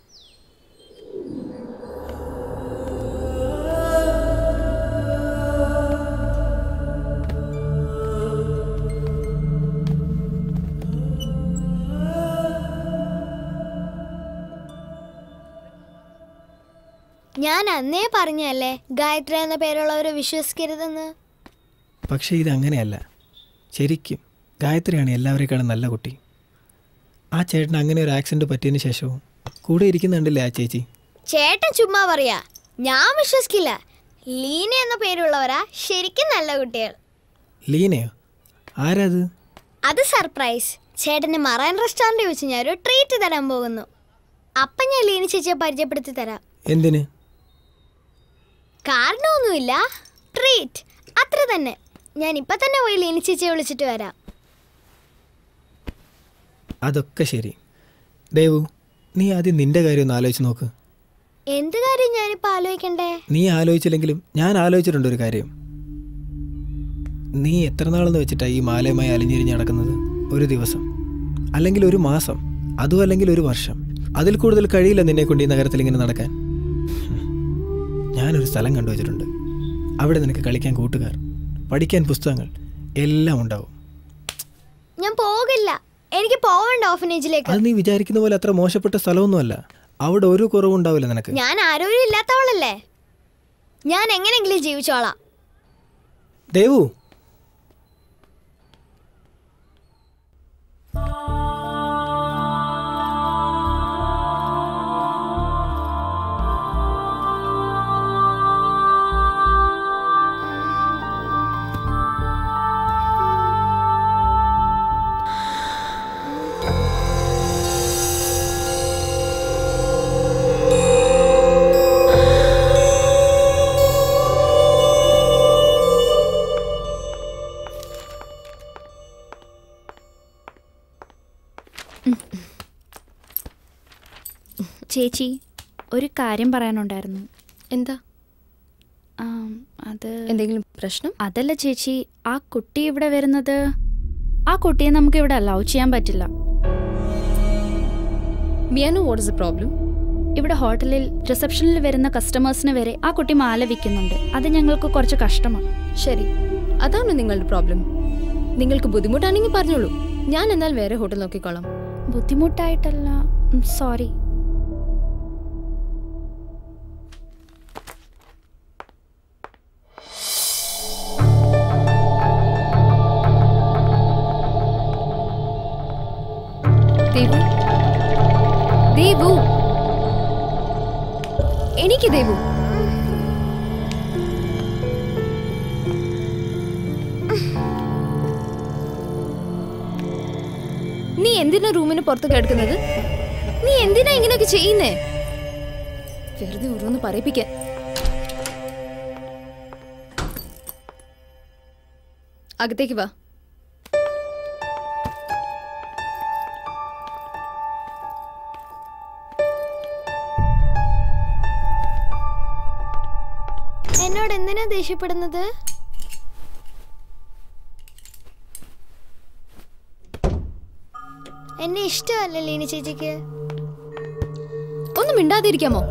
Speaker 12: ഞാൻ അന്നേ പറഞ്ഞല്ലേ ഗായത്രി എന്ന പേരുള്ളവരെ വിശ്വസിക്കരുതെന്ന്.
Speaker 8: പക്ഷേ ഇത് അങ്ങനെയല്ല. ശരിക്കും ഗായത്രിയാണ് എല്ലാവരെക്കാളും നല്ല കുട്ടി. ആ ചേട്ടന് അങ്ങനെ ഒരു ആക്സിഡന്റ് പറ്റിയതിന് ശേഷവും കൂടെ ഇരിക്കുന്നുണ്ടല്ലേ ആ ചേച്ചി.
Speaker 12: ചേട്ടൻ ചുമ്മാ പറയാ, ഞാൻ വിശ്വസിക്കില്ല. ലീന എന്ന പേരുള്ളവരാ ശരിക്കും നല്ല കുട്ടികൾ.
Speaker 8: ലീനയോ? ആരാത്?
Speaker 12: അത് സർപ്രൈസ്. ചേട്ടന് മറൈൻ റെസ്റ്റോറൻറ്റിൽ വെച്ച് ഞാൻ ഒരു ട്രീറ്റ് തരാൻ പോകുന്നു. അപ്പം ഞാൻ ലീന ചേച്ചിയെ പരിചയപ്പെടുത്തി തരാം.
Speaker 8: എന്തിന്?
Speaker 12: കാരണമൊന്നുമില്ല, ട്രീറ്റ് അത്ര തന്നെ. ഞാൻ ഇപ്പം തന്നെ പോയി ലീന ചേച്ചിയെ വിളിച്ചിട്ട് വരാം.
Speaker 8: അതൊക്കെ ശരി. ദേവു, നീ ആദ്യം നിന്റെ കാര്യം ഒന്ന് ആലോചിച്ച് നോക്ക്.
Speaker 12: എന്ത് കാര്യം ഞാനിപ്പോൾ ആലോചിക്കണ്ടേ?
Speaker 8: നീ ആലോചിച്ചില്ലെങ്കിലും ഞാൻ ആലോചിച്ചിട്ടുണ്ട് ഒരു കാര്യം. നീ എത്ര നാളെന്ന് വെച്ചിട്ടാണ് ഈ മാലയുമായി അലിഞ്ഞിരിഞ്ഞ് നടക്കുന്നത്? ഒരു ദിവസം, അല്ലെങ്കിൽ ഒരു മാസം, അതും അല്ലെങ്കിൽ ഒരു വർഷം. അതിൽ കൂടുതൽ കഴിയില്ല നിന്നെ കൊണ്ട് ഈ നഗരത്തിൽ ഇങ്ങനെ നടക്കാൻ. ഞാനൊരു സ്ഥലം കണ്ടുവച്ചിട്ടുണ്ട്. അവിടെ നിനക്ക് കളിക്കാൻ കൂട്ടുകാർ, പഠിക്കാൻ പുസ്തകങ്ങൾ എല്ലാം ഉണ്ടാവും.
Speaker 12: ഞാൻ പോകില്ല, എനിക്ക് പോവണ്ട ഓർഫനേജിലേക്ക്.
Speaker 8: അത് നീ വിചാരിക്കുന്ന പോലെ അത്ര മോശപ്പെട്ട സ്ഥലമൊന്നുമല്ല. അവിടെ ഒരു കുറവുണ്ടാവില്ല നിനക്ക്.
Speaker 12: ഞാൻ ആരോഗ്യം ഇല്ലാത്തവളല്ലേ, ഞാൻ എങ്ങനെയെങ്കിലും ജീവിച്ചോളാം.
Speaker 8: ദേവു,
Speaker 7: ചേച്ചി, ഒരു കാര്യം പറയാനുണ്ടായിരുന്നു.
Speaker 5: എന്താ?
Speaker 7: അത്
Speaker 5: എന്തെങ്കിലും പ്രശ്നം?
Speaker 7: അതല്ല ചേച്ചി, ആ കുട്ടി ഇവിടെ വരുന്നത്, ആ കുട്ടിയെ നമുക്ക് ഇവിടെ അലൗ ചെയ്യാൻ പറ്റില്ല.
Speaker 5: What is the problem?
Speaker 7: ഇവിടെ ഹോട്ടലിൽ റിസപ്ഷനിൽ വരുന്ന കസ്റ്റമേഴ്സിന് വരെ ആ കുട്ടി മാല വിൽക്കുന്നുണ്ട്. അത് ഞങ്ങൾക്ക് കുറച്ച് കഷ്ടമാണ്.
Speaker 5: ശരി, അതാണ് നിങ്ങളുടെ പ്രോബ്ലം. നിങ്ങൾക്ക് ബുദ്ധിമുട്ടാണെങ്കിൽ പറഞ്ഞോളൂ, ഞാൻ എന്നാൽ വേറെ ഹോട്ടൽ നോക്കിക്കോളാം.
Speaker 7: ബുദ്ധിമുട്ടായിട്ടല്ല, സോറി.
Speaker 5: ദേവു, എനിക്ക് ദേവു, നീ എന്തിനാ റൂമിന് പുറത്ത് കിടക്കുന്നത്? നീ എന്തിനാ ഇങ്ങനെയൊക്കെ ചെയ്യുന്നേ? വെറുതെ ഓരോന്ന് പറയിപ്പിക്കാൻ. അകത്തേക്ക് വാ.
Speaker 12: എന്നോട് എന്തിനാ ദേഷ്യപ്പെടുന്നത്? എന്നെ ഇഷ്ടമല്ലേ ലീന ചേച്ചിക്ക്?
Speaker 5: ഒന്നും മിണ്ടാതിരിക്കാമോ?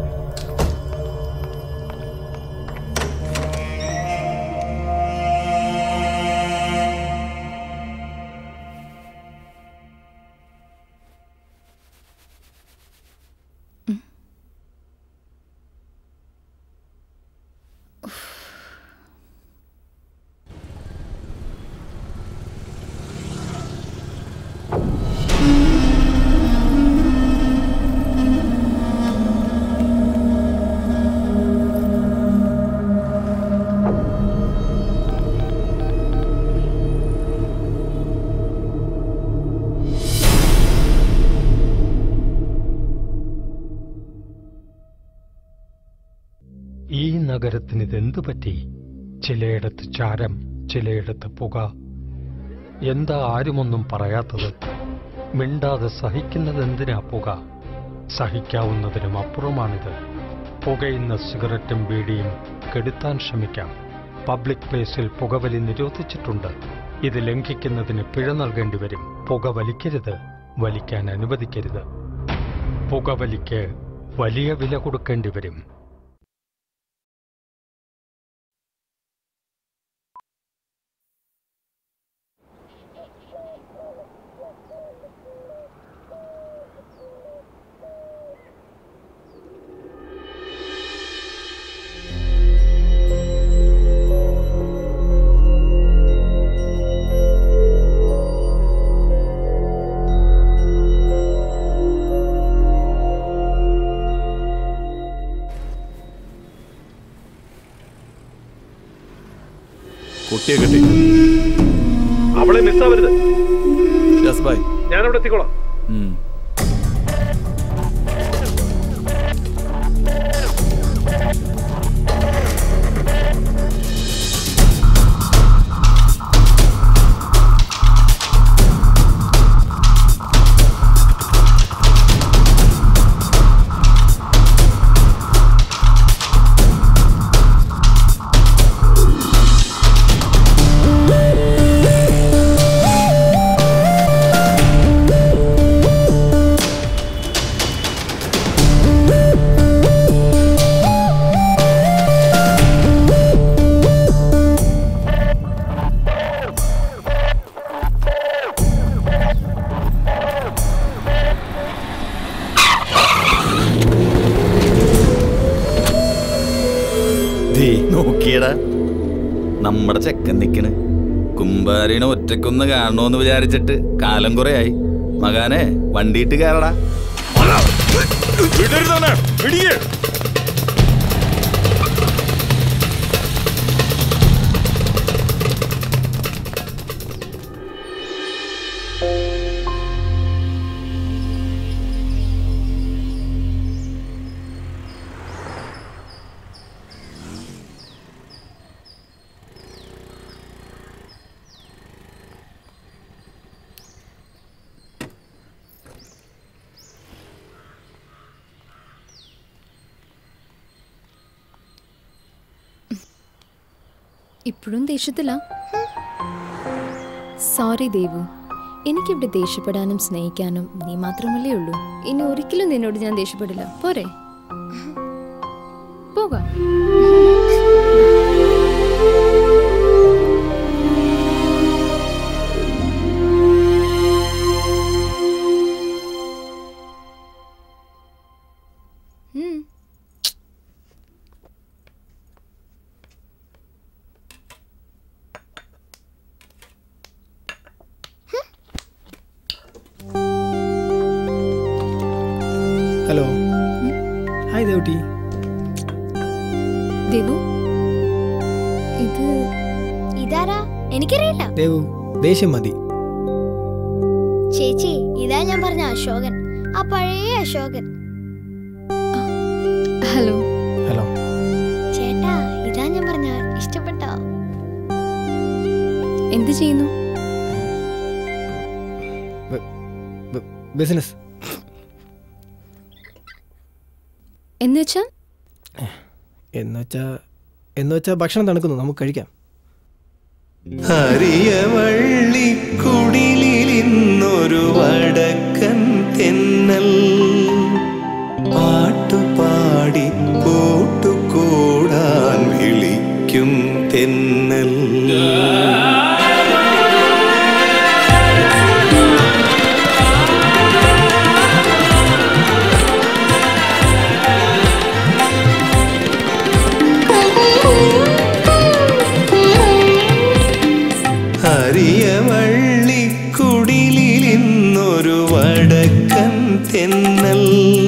Speaker 21: ഈ നഗരത്തിന് ഇതെന്തു പറ്റി? ചിലയിടത്ത് ചാരം, ചിലയിടത്ത് പുക. എന്താ ആരുമൊന്നും പറയാത്തത്? മിണ്ടാതെ സഹിക്കുന്നത് എന്തിനാ പുക? സഹിക്കാവുന്നതിനും അപ്പുറമാണിത്. പുകയുന്ന സിഗരറ്റും ബീഡിയും കെടുത്താൻ ശ്രമിക്കാം. പബ്ലിക് പ്ലേസിൽ പുകവലി നിരോധിച്ചിട്ടുണ്ട്. ഇത് ലംഘിക്കുന്നതിന് പിഴ നൽകേണ്ടി വരും. പുക വലിക്കരുത്, വലിക്കാൻ അനുവദിക്കരുത്. പുകവലിക്ക് വലിയ വില കൊടുക്കേണ്ടി വരും.
Speaker 16: കുട്ടിയെ കിട്ടി.
Speaker 1: അവളെ മിസ്സാവരുത്.
Speaker 16: ഞാൻ
Speaker 1: അവിടെ എത്തിക്കോളാം.
Speaker 16: നമ്മുടെ ചെക്കൻ നിക്കണ്. കുമ്പാരിനെ ഒറ്റക്കൊന്ന് കാണണോന്ന് വിചാരിച്ചിട്ട് കാലം കുറയായി. മകാനെ വണ്ടിയിട്ട് കയറടാ.
Speaker 5: ഇപ്പോഴും ദേഷ്യത്തില്ല. സോറി ദേവു, എനിക്കിവിടെ ദേഷ്യപ്പെടാനും സ്നേഹിക്കാനും നീ മാത്രമല്ലേ ഉള്ളൂ. ഇനി ഒരിക്കലും നിന്നോട് ഞാൻ ദേഷ്യപ്പെടില്ല. പോരെ, പോകാം.
Speaker 8: Hello, hi Devutty.
Speaker 5: ദേവു,
Speaker 12: ഇതാരാ? എനിക്കറിയില്ല.
Speaker 8: ദേവു, ദേഷ്യം മതി.
Speaker 12: ചേച്ചി, ഇതാ ഞാൻ പറഞ്ഞ അശോകൻ, ആ പഴയ അശോകൻ.
Speaker 5: ഹലോ.
Speaker 8: ഹലോ
Speaker 12: ചേട്ടാ, ഇതാ ഞാൻ പറഞ്ഞ. ഇഷ്ടപ്പെട്ടോ?
Speaker 5: എന്ത് ചെയ്യുന്നു?
Speaker 8: ബിസിനസ്. എന്നുവെച്ചാ ഭക്ഷണം തണുക്കുന്നു, നമുക്ക് കഴിക്കാം.
Speaker 10: ഹരിയവള്ളിക്കുടിലിന്നൊരു വടക്കൻ തെന്നൽ പാട്ടുപാടി കൂട്ടുകൂടാൻ വിളിക്കും തെന്നൽ. ഹരിയവള്ളിക്കുടിലിന്നൊരു വടക്കൻ തെന്നൽ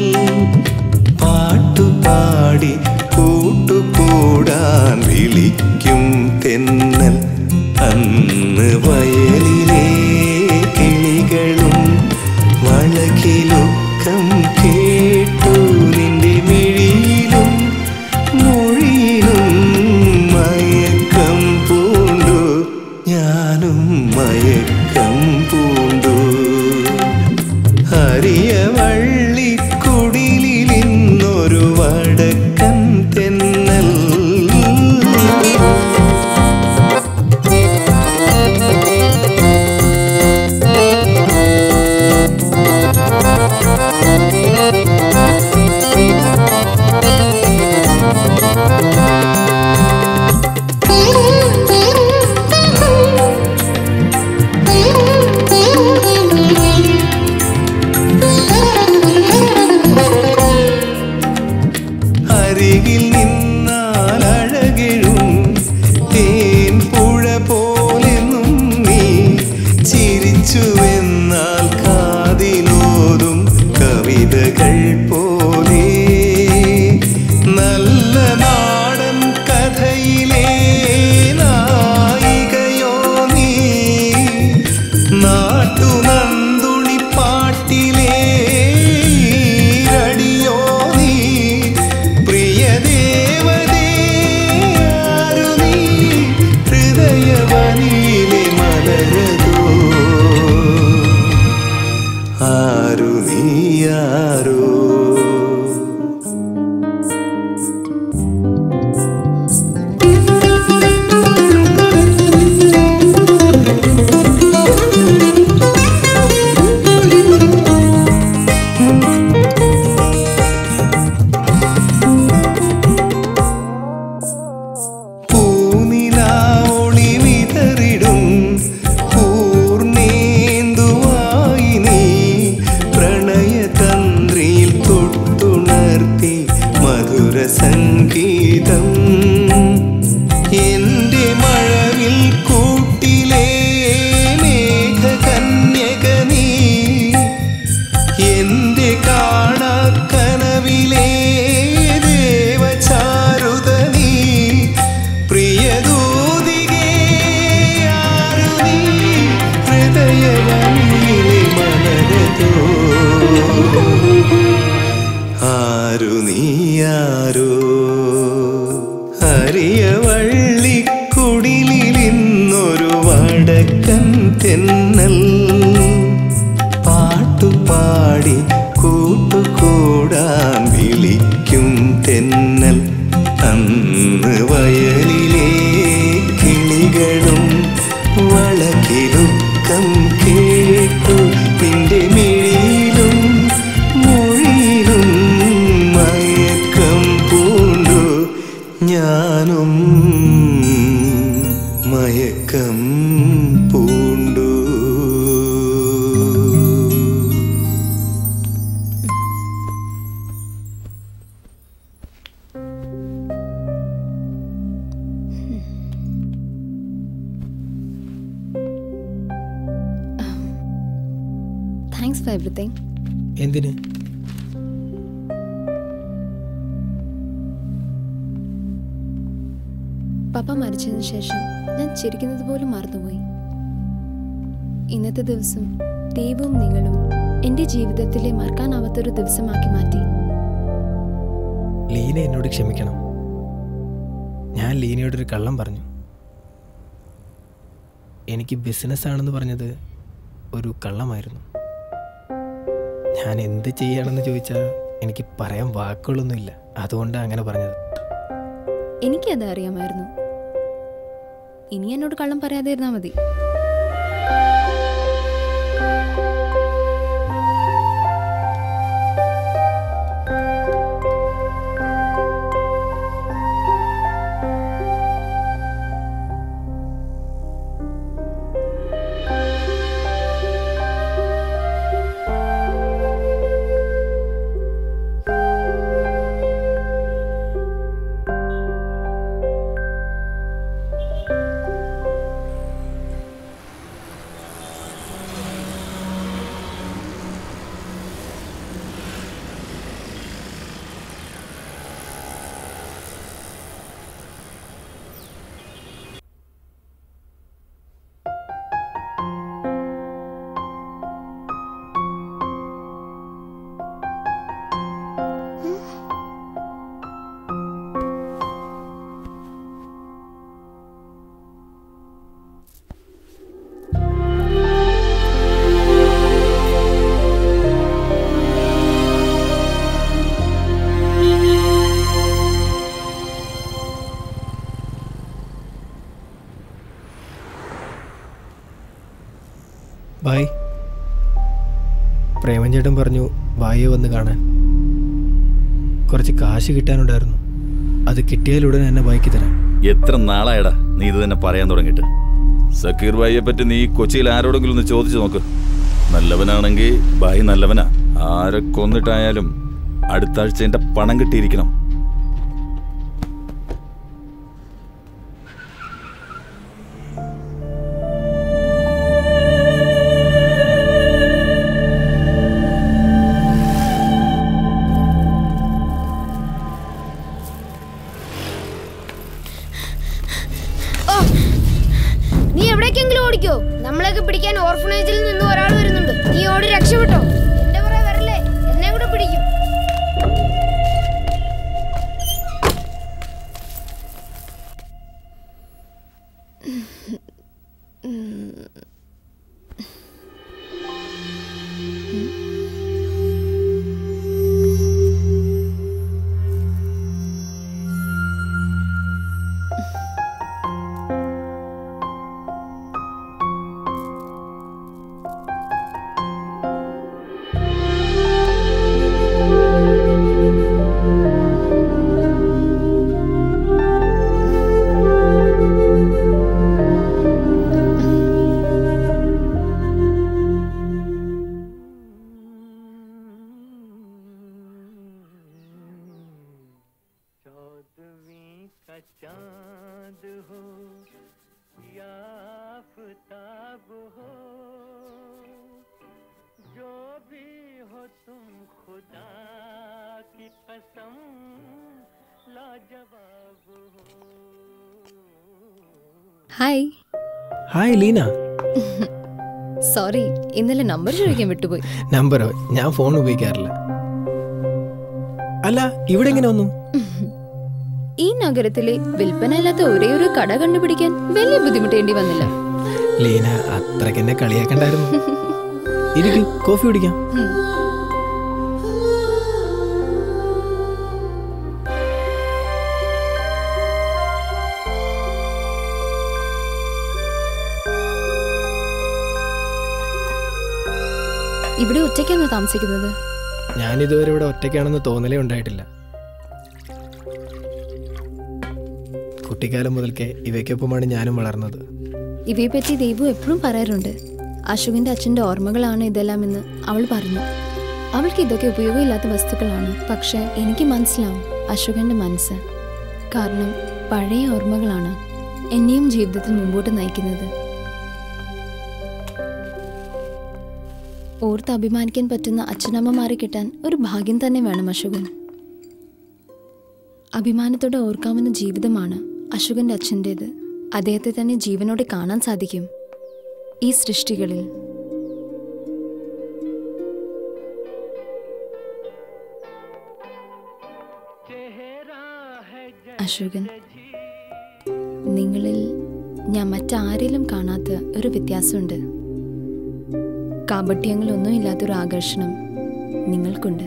Speaker 10: പാട്ടുപാടി കൂട്ടുകൂടാൻ വിളിക്കും തെന്നൽ. അന്ന് വയലിലെ കിളികളും വളകിലുക്കം കേട്ടു നിന്റെ മിഴിയിലും മൊഴിയിലും മയക്കം പൂണ്ടു, ഞാനും മയക്കം പൂണ്ടു. ഹരിയവള്ളിക്കുടിലിന്നൊരു വടക്കൻ തെന്നൽ. തെന്നൽ പാട്ടുപാടി കൂട്ടുകൂടാൻ വിളിക്കും തെന്നൽ അന്ന് വയലിലെ കിളികളും വളകിലുക്കം കേട്ടു നിന്റെ മിഴിയിലും മൊഴിയിലും മയക്കം പൂണ്ടു ഞാനും മയക്കം പൂണ്ടു.
Speaker 5: Thanks for everything.
Speaker 8: എന്തിന്?
Speaker 5: പപ്പ മരിച്ചതിന് ശേഷം ഞാൻ ചിരിക്കുന്നത് പോലും മറന്നുപോയി. ഇന്നത്തെ ദിവസം ദൈവവും നിങ്ങളും എൻ്റെ ജീവിതത്തിലെ മറക്കാനാവാത്തൊരു ദിവസമാക്കി മാറ്റി.
Speaker 8: ലീന എന്നോട് ക്ഷമിക്കണം. ഞാൻ ലീനയോടൊരു കള്ളം പറഞ്ഞു. എനിക്ക് ബിസിനസ്സാണെന്ന് പറഞ്ഞത് ഒരു കള്ളമായിരുന്നു. ഞാൻ എന്ത് ചെയ്യണമെന്ന് ചോദിച്ചാൽ എനിക്ക് പറയാൻ വാക്കുകളൊന്നുമില്ല. അതുകൊണ്ടാണ് അങ്ങനെ പറഞ്ഞത്.
Speaker 5: എനിക്കത് അറിയാമായിരുന്നു. ഇനി എന്നോട് കള്ളം പറയാതെ ഇരുന്നാൽ മതി.
Speaker 8: ബായ്. പ്രേമൻ ചേട്ടൻ പറഞ്ഞു ബായെ വന്ന് കാണാൻ. കുറച്ച് കാശ് കിട്ടാനുണ്ടായിരുന്നു. അത് കിട്ടിയാലുടൻ എന്നെ ബായിക്ക് തരാം.
Speaker 16: എത്ര നാളായടാ നീ ഇത് തന്നെ പറയാൻ തുടങ്ങിയിട്ട്? സക്കീർ ബായിയെ പറ്റി നീ കൊച്ചിയിൽ ആരോടെങ്കിലും ഒന്ന് ചോദിച്ചു നോക്ക്. നല്ലവനാണെങ്കിൽ ബായി നല്ലവനാ. ആരെ കൊന്നിട്ടായാലും അടുത്ത ആഴ്ച എന്റെ പണം കിട്ടിയിരിക്കണം.
Speaker 4: നീ എവിടേക്കെങ്കിലും ഓടിക്കോ. നമ്മളെയൊക്കെ പിടിക്കാൻ ഓർഫനേജിൽ നിന്ന് ഒരാൾ വരുന്നുണ്ട്. നീ ഓടി രക്ഷപ്പെട്ടോ. എന്റെ പുറകെ വരല്ലേ, എന്നെ കൂടെ പിടിക്കും.
Speaker 17: चांद हो या आफताब हो, जो भी हो तुम खुदा की कसम लाजवाब हो.
Speaker 5: ഹായ്.
Speaker 8: ഹായ് ലീന.
Speaker 5: സോറി, ഇന്നലെ നമ്പർ ചോദിക്കാൻ വിട്ടുപോയി.
Speaker 8: നമ്പറോ? ഞാൻ ഫോൺ ഉപയോഗിക്കാറില്ല. അല്ല, ഇവിടെ എങ്ങനെ വന്നു?
Speaker 5: ഈ നഗരത്തിലെ വിൽപ്പനയില്ലാത്ത ഒരേ ഒരു കട കണ്ടുപിടിക്കാൻ വലിയ ബുദ്ധിമുട്ടേണ്ടി വന്നില്ല.
Speaker 8: ലീന അത്രയ്ക്ക് എന്നെ കളിയാക്കണ്ടായിരുന്നു. ഇരിക്കും, കോഫി കുടിക്കാം.
Speaker 5: ഇവിടെ ഒറ്റയ്ക്കാണോ താമസിക്കുന്നത്?
Speaker 8: ഞാൻ ഇതുവരെ ഇവിടെ ഒറ്റയ്ക്കാണെന്ന് തോന്നലേ ഉണ്ടായിട്ടില്ല. കുട്ടിക്കാലം മുതൽക്കേ ഇവയ്ക്കൊപ്പമാണ് ഞാനും വളർന്നത്.
Speaker 5: ഇവയെപ്പറ്റി ദേവു എപ്പോഴും പറയാറുണ്ട്. അശോകിന്റെ അച്ഛൻ്റെ ഓർമ്മകളാണ് ഇതെല്ലാം എന്ന് അവൾ പറഞ്ഞു. അവൾക്ക് ഇതൊക്കെ ഉപയോഗമില്ലാത്ത വസ്തുക്കളാണ്. പക്ഷെ എനിക്ക് മനസ്സിലാവും അശോകന്റെ മനസ്സ്. കാരണം പഴയ ഓർമ്മകളാണ് എന്നെയും ജീവിതത്തിൽ മുമ്പോട്ട് നയിക്കുന്നത്. ഓർത്ത് അഭിമാനിക്കാൻ പറ്റുന്ന അച്ഛനമ്മമാരെ കിട്ടാൻ ഒരു ഭാഗ്യം തന്നെ വേണം അശോകൻ. അഭിമാനത്തോടെ ഓർക്കാവുന്ന ജീവിതമാണ് അശോകന്റെ അച്ഛൻ്റേത്. അദ്ദേഹത്തെ തന്നെ ജീവനോടെ കാണാൻ സാധിക്കും ഈ സൃഷ്ടികളിൽ. അശോകൻ, നിങ്ങളിൽ ഞാൻ മറ്റാരിലും കാണാത്ത ഒരു വ്യത്യാസമുണ്ട്. കാപട്യങ്ങളൊന്നും ഇല്ലാത്തൊരു ആകർഷണം നിങ്ങൾക്കുണ്ട്.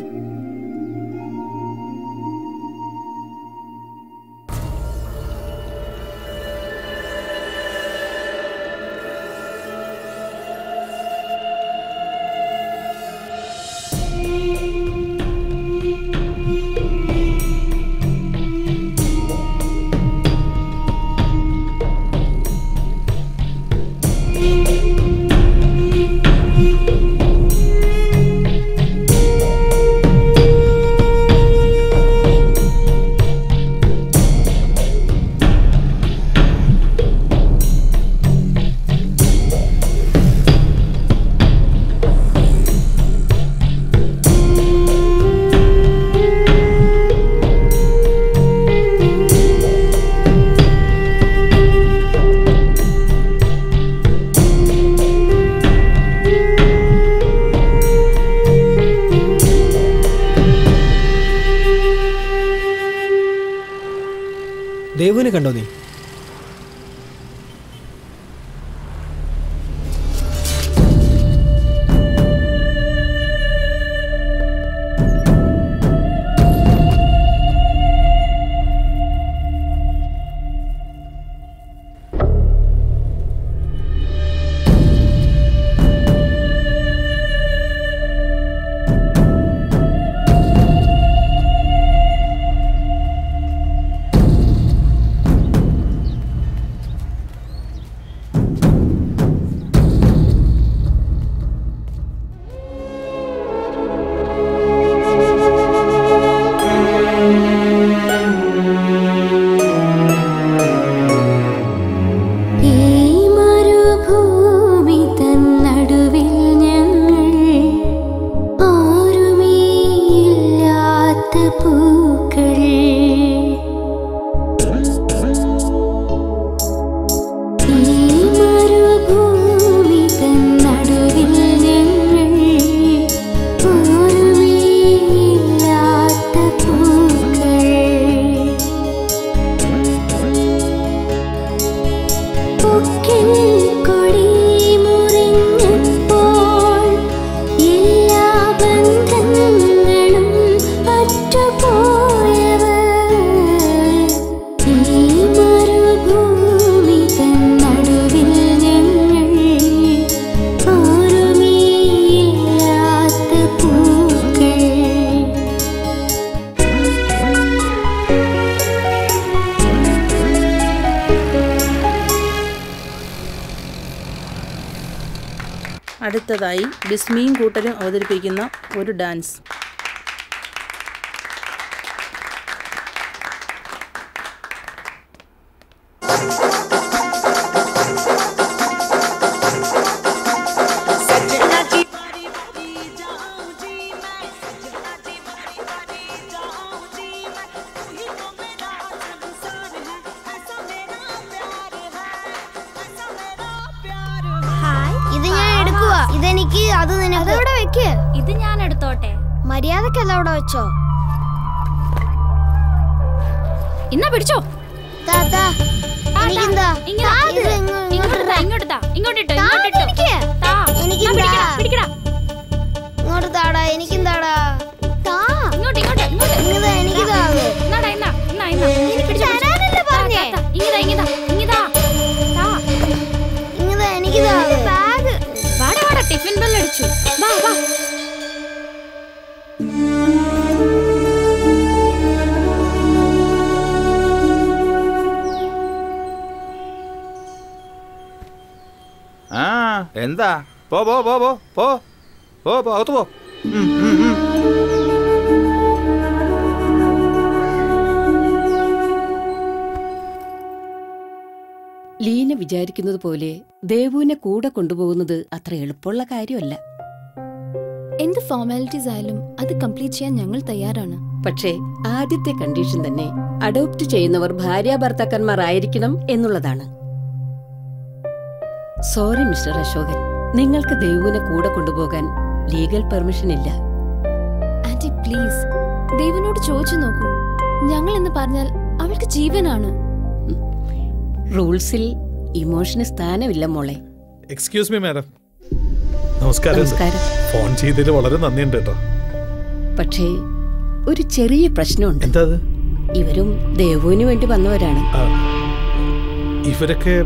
Speaker 8: ദേവുവിനെ കണ്ടോ നീ?
Speaker 3: അടുത്തതായി ബിസ്മിയും കൂട്ടരും അവതരിപ്പിക്കുന്ന ഒരു ഡാൻസ്.
Speaker 4: ഇതെനിക്ക്, അത് നിനക്ക്. അതവിടെ വെക്ക്.
Speaker 7: ഇത് ഞാൻ എടുത്തോട്ടെ.
Speaker 4: മര്യാദക്ക് അതവിടെ വെച്ചോ.
Speaker 7: ഇന്നാ പിടിച്ചോ.
Speaker 4: എനിക്കെന്താ
Speaker 7: ഇങ്ങോട്ട് ഇങ്ങോട്ടിട്ടോ ഇങ്ങോട്ടിട്ടോ
Speaker 4: എനിക്ക്
Speaker 7: പിടിക്കടാ
Speaker 4: ഇങ്ങോട്ട് താടാ എനിക്കും താടാ
Speaker 7: ഇങ്ങോട്ട് ഇങ്ങോട്ട് ഇങ്ങോട്ട്
Speaker 4: എനിക്ക് താവ്
Speaker 7: എന്നാടാ എന്നാ എന്നാ എന്നാ
Speaker 4: തരാനല്ലേ പറഞ്ഞേ
Speaker 7: ഇങ്ങതാ ഇങ്ങതാ ഇങ്ങതാ
Speaker 4: എനിക്ക് താവ് ബാഗ്
Speaker 7: വാടാ വാടാ ടിഫിൻ ബെൽ അടിച്ചു വാ വാ
Speaker 19: ആ എന്താ പോ പോ പോ പോ പോ പോ പോ അകത്ത് പോ
Speaker 15: ലീന വിചാരിക്കുന്നത് പോലെ ദേവുവിനെ കൂടെ കൊണ്ടുപോകുന്നത് അത്ര എളുപ്പമുള്ള കാര്യമല്ല.
Speaker 5: എന്ത് ഫോർമാലിറ്റീസ് ആയാലും അത് കംപ്ലീറ്റ് ചെയ്യാൻ ഞങ്ങൾ തയ്യാറാണ്.
Speaker 15: പക്ഷേ ആദ്യത്തെ കണ്ടീഷൻ തന്നെ അഡോപ്റ്റ് ചെയ്യുന്നവർ ഭാര്യ ഭർത്താക്കന്മാർ ആയിരിക്കണം എന്നുള്ളതാണ്. സോറി മിസ്റ്റർ അശോകൻ, നിങ്ങൾക്ക് ദേവുവിനെ കൂടെ കൊണ്ടുപോകാൻ ലീഗൽ പെർമിഷൻ ഇല്ല.
Speaker 5: ആന്റി പ്ലീസ് ദേവിനോട് ചോദിച്ചു നോക്കൂ. ഞങ്ങൾ എന്ന് പറഞ്ഞാൽ അവൾക്ക് ജീവനാണ്.
Speaker 15: റൂൾസിൽ ഇമോഷന് സ്ഥാനമില്ല മോളെ.
Speaker 1: Excuse me madam. നമസ്കാരം.
Speaker 15: നമസ്കാരം.
Speaker 1: ഫോൺ ചെയ്തതിൽ വളരെ നന്ദിയുണ്ട് കേട്ടോ.
Speaker 15: പക്ഷേ ഒരു ചെറിയ പ്രശ്നമുണ്ട്.
Speaker 1: എന്താ?
Speaker 15: ഇവരും ദേവുവിന് വേണ്ടി വന്നവരാണ്.
Speaker 1: ഇവരൊക്കെ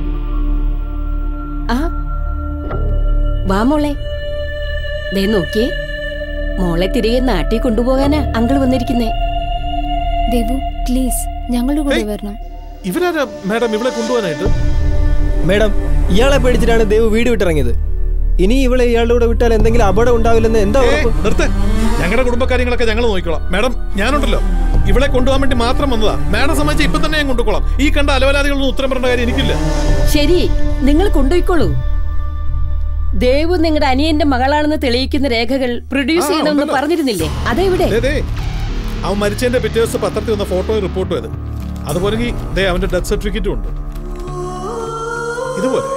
Speaker 15: വാ മോളെ. ദേ നോക്കിയേ, മോളെ തിരികെ നാട്ടിൽ കൊണ്ടുപോകാനാ അങ്കിൾ വന്നിരിക്കുന്നേ.
Speaker 5: ദേവു പ്ലീസ് ഞങ്ങളുടെ കൂടെ വരണം.
Speaker 1: ഇവരാരാ മാഡം ഇവിടെ കൊണ്ടുപോകാനായിട്ട്?
Speaker 8: മേഡം, ഇയാളെ പേടിച്ചിട്ടാണ് ദേവ് വീട് വിട്ടിറങ്ങിയത്. ഇനി ഇവളെ ഇയാളുടെ കൂടെ വിട്ടാൽ എന്തെങ്കിലും അപകടം ഉണ്ടാവില്ലെന്ന് എന്താ ഉറപ്പ്?
Speaker 1: നിർത്ത്. ഞങ്ങളുടെ കുടുംബകാര്യങ്ങളൊക്കെ ഞങ്ങൾ നോക്കിക്കോളാം. മാഡം ഞാനുണ്ടല്ലോ ഇവിടെ കൊണ്ടുപോകാൻ വേണ്ടി മാത്രം വന്നതാ. മാഡം സമ്മതിച്ച ഇപ്പൊ തന്നെ ഞാൻ കൊണ്ടുപോകാം. ഈ കണ്ട അലവലാദികളൊന്നും ഉത്തരം പറയേണ്ട കാര്യം എനിക്കില്ല.
Speaker 15: ശരി, നിങ്ങൾ കൊണ്ടുപോയിക്കോളൂ. ദേവു നിങ്ങളുടെ അനിയന്റെ മകളാണെന്ന് തെളിയിക്കുന്ന രേഖകൾ പ്രൊഡ്യൂസ് ചെയ്യണമെന്ന് പറഞ്ഞിരുന്നില്ലേ? അതെവിടെ?
Speaker 1: അവൻ മരിച്ചതിന്റെ പിറ്റേ ദിവസം പത്രത്തിൽ വന്ന ഫോട്ടോയും റിപ്പോർട്ടും അത്. അതുപോലെ അവന്റെ ഡെത്ത് സർട്ടിഫിക്കറ്റും ഉണ്ട്. ഇതുപോലെ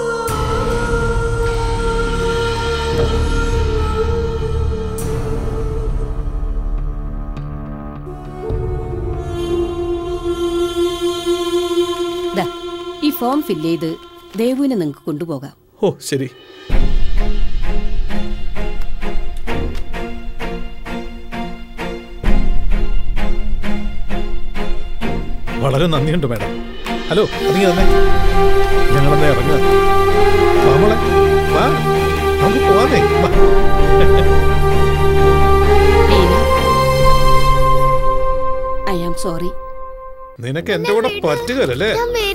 Speaker 15: ഈ ഫോം ഫില്ല് ചെയ്ത് ദേവുവിനെ നിങ്ങൾക്ക് കൊണ്ടുപോകാം.
Speaker 1: ഓ ശരി. വളരെ നന്ദിയുണ്ട് മാഡം. ഹലോ, ഇറങ്ങി തന്നെ. ഞങ്ങളെന്താ ഇറങ്ങുക? നമ്മളെ വാ, നമുക്ക് പോവാന്നേ.
Speaker 15: I am sorry.
Speaker 1: നിനക്ക് എന്റെ കൂടെ പറ്റുകയല്ലേ?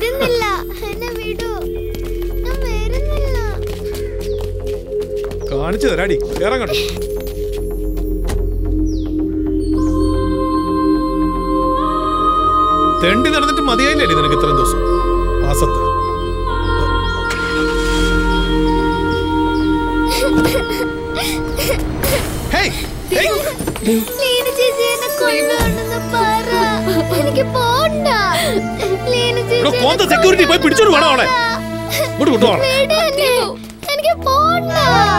Speaker 1: കാണിച്ചു തരാടി. ഇറങ്ങട്ടെ. തെണ്ടി നടന്നിട്ട് മതിയായില്ലേ നിനക്ക് ഇത്രയും ദിവസം മാസത്ത്? സെക്യൂരിറ്റി പോയി പിടിച്ചോണ്ട് വേണം അവളെ. ഇങ്ങോട്ട് കൊണ്ടുപോകണം.
Speaker 4: എനിക്ക് പോണ്ട.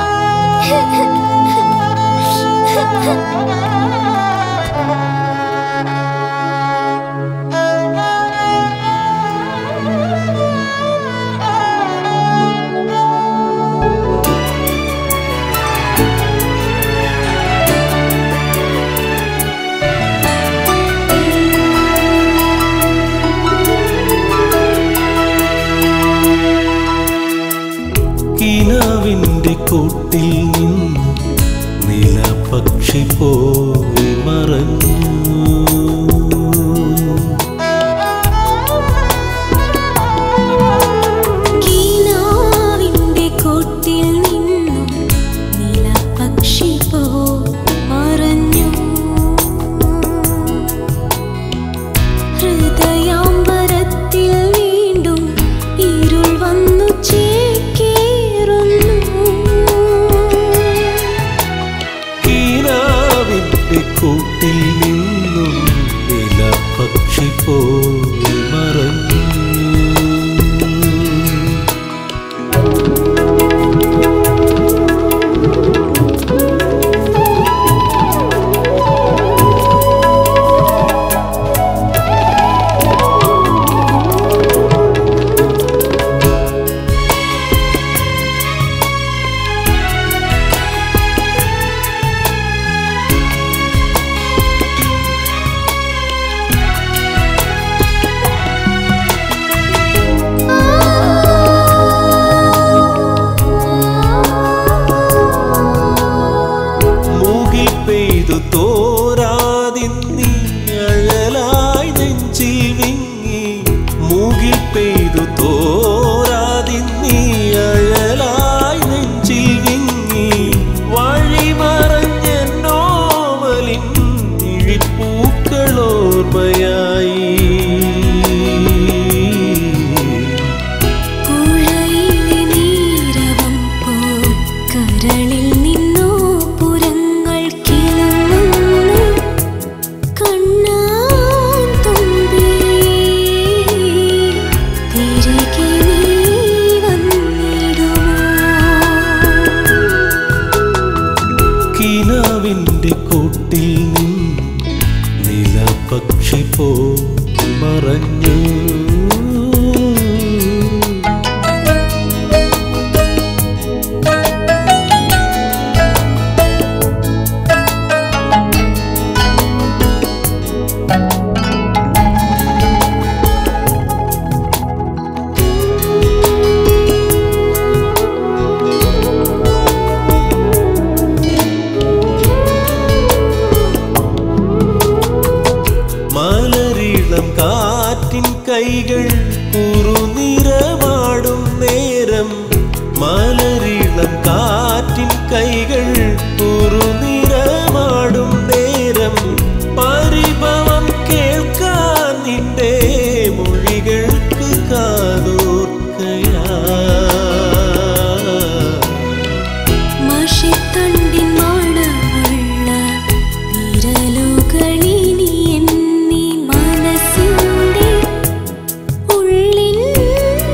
Speaker 10: കിനാവിൻ്റെ കൂട്ടിൽ നിന്നും നിലപക്ഷി പോയി മറഞ്ഞു.
Speaker 6: കിനാവിൻ്റെ കൂട്ടിൽ നിന്നും നിലപക്ഷി പോയി മറഞ്ഞു. ഹൃദയാംബരത്തിൽ വീണ്ടും ഇരുൾ വന്നു ചേക്കേറുന്നു.
Speaker 10: കിനാവിൻ കൈകൾ കുറുനിറമാടും നേരം മലരിളം കാറ്റിൻ കൈകൾ കുറുനിറമാടും നേരം പരിഭവം കേൾക്കാൻ നിന്റെ മൊഴികൾക്ക് കാതോർക്കയാ
Speaker 6: മഷിത്തണ്ടിൻ മണമുള്ള വിരലുകളിനി എന്നീ മനസ്സിൻ്റെ ഉള്ളിനുള്ളിൽ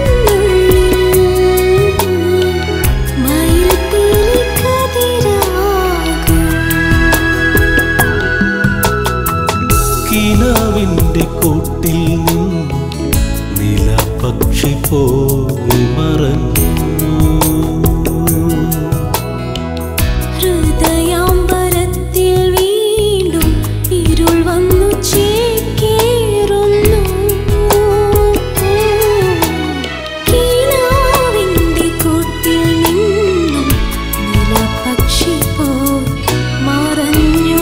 Speaker 6: മയിൽപ്പീലി കതിരാകും.
Speaker 10: കിനാവിൻ്റെ കൂട്ടിൽ നിന്നും നിലപക്ഷി പോയി മറഞ്ഞു.
Speaker 6: ഹൃദയാംബരത്തിൽ വീണ്ടും ഇരുൾ വന്നു ചേക്കേറുന്നു. കിനാവിൻ്റെ കൂട്ടിൽ നിന്നും നിലപക്ഷി പോയി മറഞ്ഞു.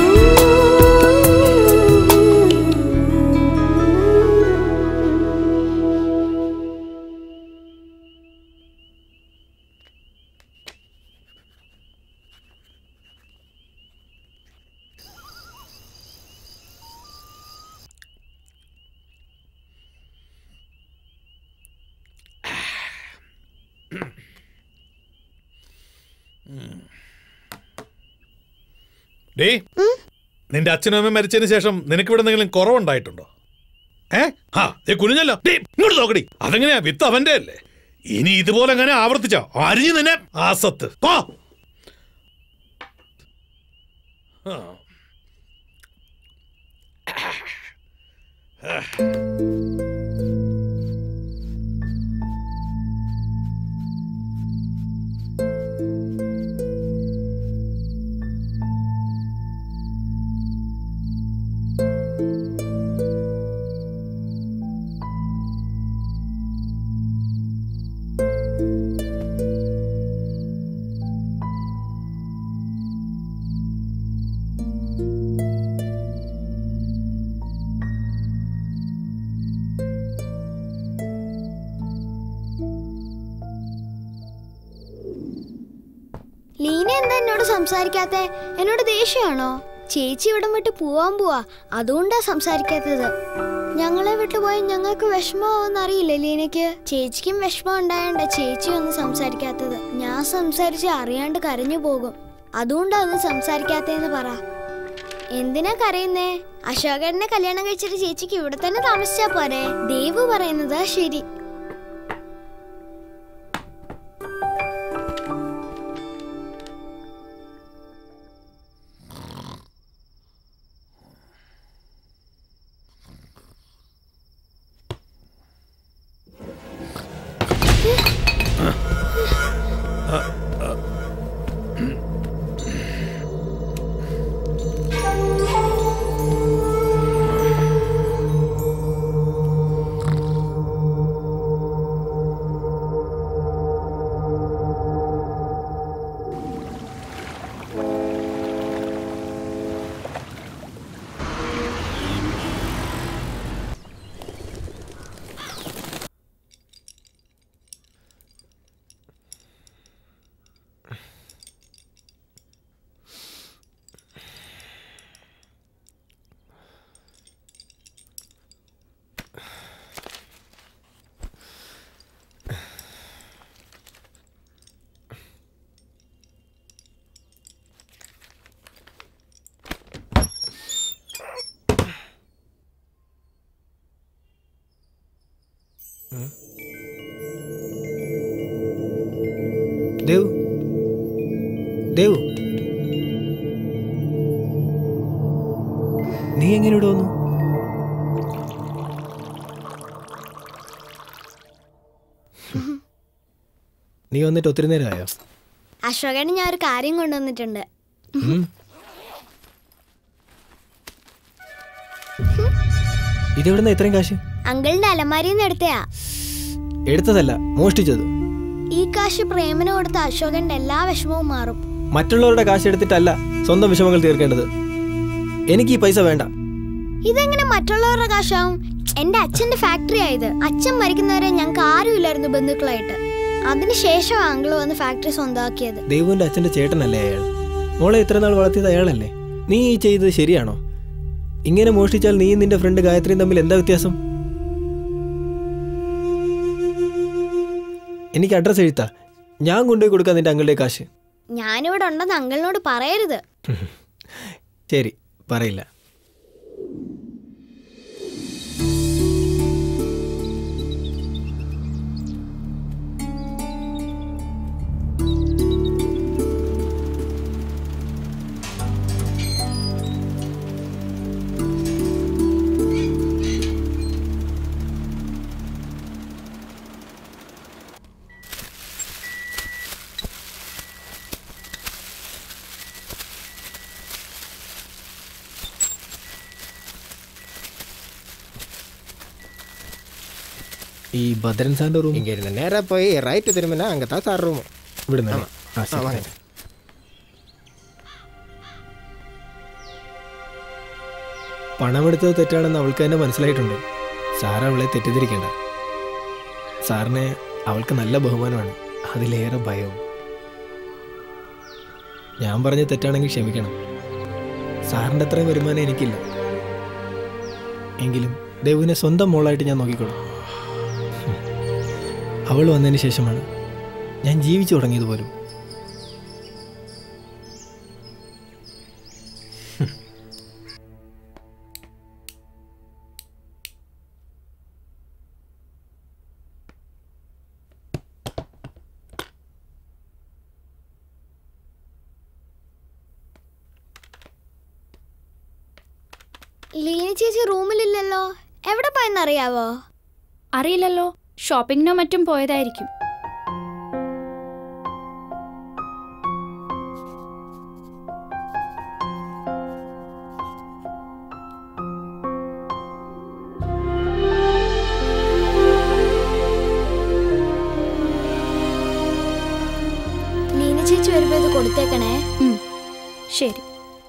Speaker 1: ഡേ, നിന്റെ അച്ഛനും അമ്മയും മരിച്ചതിന് ശേഷം നിനക്ക് ഇവിടെ എന്തെങ്കിലും കുറവുണ്ടായിട്ടുണ്ടോ? കുനിഞ്ഞല്ലോ. ഇങ്ങോട്ട് നോക്കടി. അതെങ്ങനെയാ? വിത്ത് അവന്റെ അല്ലേ? ഇനി ഇതുപോലെ അങ്ങനെ ആവർത്തിച്ചോ അരിഞ്ഞു നിന്നെ ആസത്ത്.
Speaker 12: ലീന എന്താ എന്നോട് സംസാരിക്കാത്തെ? എന്നോട് ദേഷ്യമാണോ? ചേച്ചി ഇവിടം വിട്ട് പോവാൻ പോവാ, അതുകൊണ്ടാ സംസാരിക്കാത്തത്. ഞങ്ങളെ വിട്ടുപോയി ഞങ്ങൾക്ക് വിഷമമാവെന്ന് അറിയില്ലേ ലീനയ്ക്ക്? ചേച്ചിക്കും വിഷമം ഉണ്ടായോണ്ട ചേച്ചി ഒന്നും സംസാരിക്കാത്തത്. ഞാൻ സംസാരിച്ച് അറിയാണ്ട് കരഞ്ഞു പോകും, അതുകൊണ്ടാ ഒന്നും സംസാരിക്കാത്തേന്ന് പറ. എന്തിനാ കരയുന്നേ? അശോകനെ കല്യാണം കഴിച്ചിട്ട് ചേച്ചിക്ക് ഇവിടെ തന്നെ താമസിച്ചാ പോരെ? ദേവു പറയുന്നതാ ശരി.
Speaker 8: ദേവു, ദേവു, നീ എങ്ങനെ ഇവിടെ വന്നു? നീ വന്നിട്ട് ഒത്തിരി നേരമായോ?
Speaker 12: അശോകന് ഞാൻ ഒരു കാര്യം കൊണ്ടുവന്നിട്ടുണ്ട്.
Speaker 8: ഇതെവിടുന്ന ഇത്രയും കാശ്?
Speaker 12: അങ്കിളിന്റെ അലമാരിന്ന് എടുത്തയാ.
Speaker 8: എടുത്തതല്ല, മോഷ്ടിച്ചത്.
Speaker 12: ഈ കാശ് പ്രേമന് കൊടുത്ത അശോകന്റെ എല്ലാ വിഷമവും മാറും.
Speaker 8: മറ്റുള്ളവരുടെ കാശ് എടുത്തിട്ടല്ല സ്വന്തം വിഷമങ്ങൾ തീർക്കേണ്ടത്. എനിക്ക് ഈ പൈസ വേണ്ട.
Speaker 12: ഇതെങ്ങനെ മറ്റുള്ളവരുടെ കാശാവും? എന്റെ അച്ഛന്റെ ഫാക്ടറി ആയത്. അച്ഛൻ മരിക്കുന്നവരെ ഞങ്ങൾക്ക് ആരുമില്ലായിരുന്നു ബന്ധുക്കളായിട്ട്. അതിനുശേഷം അങ്കിൾ വന്ന് ഫാക്ടറി സ്വന്തമാക്കിയത്.
Speaker 8: ദേവുവിന്റെ അച്ഛന്റെ ചേട്ടനല്ലേ അയാൾ? മോളെ ഇത്ര നാൾ വളർത്തിയത് അയാളല്ലേ? നീ ഈ ചെയ്തത് ശരിയാണോ? ഇങ്ങനെ മോഷ്ടിച്ചാൽ നീയും നിന്റെ ഫ്രണ്ട് ഗായത്രിയും തമ്മിൽ എന്താ വ്യത്യാസം? എനിക്ക് അഡ്രസ് എഴുത്താ, ഞാൻ കൊണ്ടുപോയി കൊടുക്കാം നിന്റെ അങ്കിളുടെ കാശ്.
Speaker 12: ഞാനിവിടെ ഉണ്ടെന്ന് അങ്കിളിനോട് പറയരുത്.
Speaker 8: ശരി, പറയില്ല. ഈ ഭദ്രൻ സാറിന്റെ റൂം
Speaker 9: இங்க இருந்து நேரா போய் ரைட் திரும்பினா அங்க தான் சார் ரூம்.
Speaker 8: ഇവിടുന്ന് പണമെടുത്തത് തെറ്റാണെന്ന് അവൾക്ക് തന്നെ മനസ്സിലായിട്ടുണ്ട്. സാർ അവളെ തെറ്റിദ്ധരിക്കേണ്ട. സാറിനെ അവൾക്ക് നല്ല ബഹുമാനമാണ്, അതിലേറെ ഭയവും. ഞാൻ പറഞ്ഞ തെറ്റാണെങ്കിൽ ക്ഷമിക്കണം. സാറിൻ്റെ അത്രയും വരുമാനം എനിക്കില്ല. എങ്കിലും ദേവുവിനെ സ്വന്തം മോളായിട്ട് ഞാൻ നോക്കിക്കോളാം. അവൾ വന്നതിന് ശേഷമാണ് ഞാൻ ജീവിച്ചു തുടങ്ങിയത് പോലും.
Speaker 12: ലീന ചേച്ചി റൂമിലില്ലല്ലോ. എവിടെ പോയെന്നറിയാവോ?
Speaker 7: അറിയില്ലല്ലോ, ഷോപ്പിങ്ങിനോ മറ്റും പോയതായിരിക്കും.
Speaker 12: ലീന ചേച്ചി വരുമ്പോ ഇത് കൊടുത്തേക്കണേ.
Speaker 7: ശരി.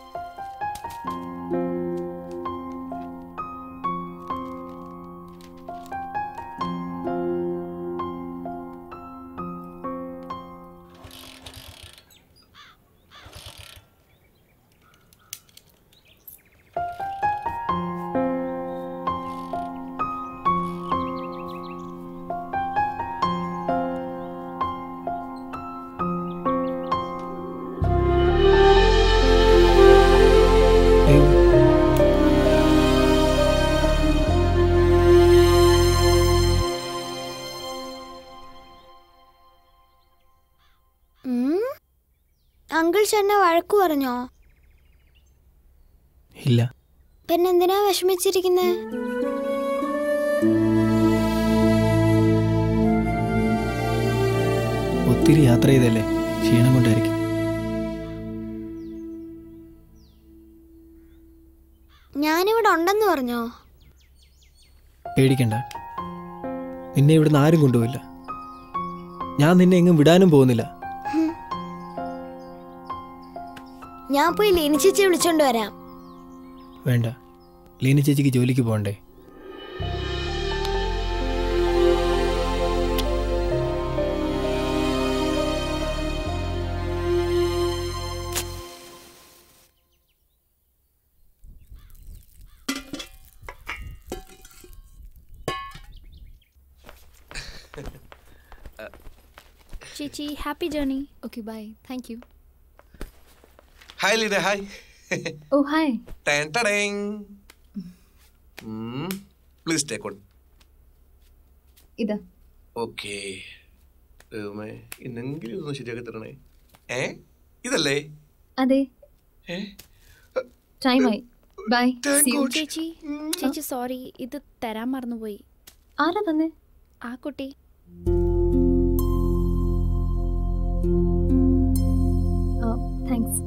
Speaker 12: അങ്കിൾ ചേട്ടനെ വഴക്കു പറഞ്ഞോ?
Speaker 8: ഇല്ല.
Speaker 12: പിന്നെന്തിനാ വിഷമിച്ചിരിക്കുന്നേ?
Speaker 8: ഒത്തിരി യാത്ര ചെയ്തല്ലേ, ക്ഷീണം കൊണ്ടായിരിക്കും.
Speaker 12: ഞാനിവിടെ ഉണ്ടെന്ന് പറഞ്ഞോ?
Speaker 8: പേടിക്കണ്ട, നിന്നെ ഇവിടുന്ന് ആരും കൊണ്ടുപോയില്ല. ഞാൻ നിന്നെ എങ്ങും വിടാനും പോകുന്നില്ല.
Speaker 12: ഞാൻ പോയി ലീന ചേച്ചി വിളിച്ചോണ്ട് വരാം.
Speaker 8: വേണ്ട, ലീന ചേച്ചിക്ക് ജോലിക്ക് പോകണ്ടേ?
Speaker 7: ചേച്ചി, happy journey.
Speaker 5: Okay, bye. Thank you.
Speaker 22: Hi, Lina. Hi.
Speaker 5: Oh, hi.
Speaker 22: Tan-ta-ding. Please take one.
Speaker 5: ഇതാ.
Speaker 22: Okay. ഇന്നെങ്കിലും ഇതൊന്ന് ശരിയാക്കി തരണേ. ഇതല്ലേ?
Speaker 5: അതെ. ടൈമായി. ബൈ.
Speaker 7: ചേച്ചി, ചേച്ചി സോറി, ഇത് തരാൻ മറന്നുപോയി.
Speaker 5: ആരാ തന്നെ?
Speaker 7: ആ കുട്ടി.
Speaker 5: താങ്ക്സ്.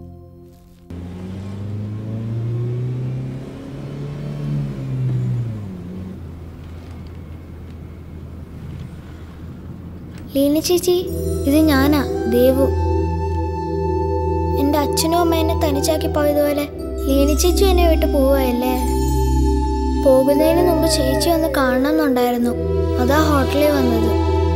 Speaker 12: ലീന ചേച്ചി, ഇത് ഞാനാ, ദേവു. എന്റെ അച്ഛനും അമ്മ എന്നെ തനിച്ചാക്കി പോയതുപോലെ ലീന ചേച്ചി എന്നെ വിട്ട് പോവല്ലേ. പോകുന്നതിന് മുമ്പ് ചേച്ചി ഒന്ന് കാണണമെന്നുണ്ടായിരുന്നു. അതാ ഹോട്ടലിൽ വന്നത്.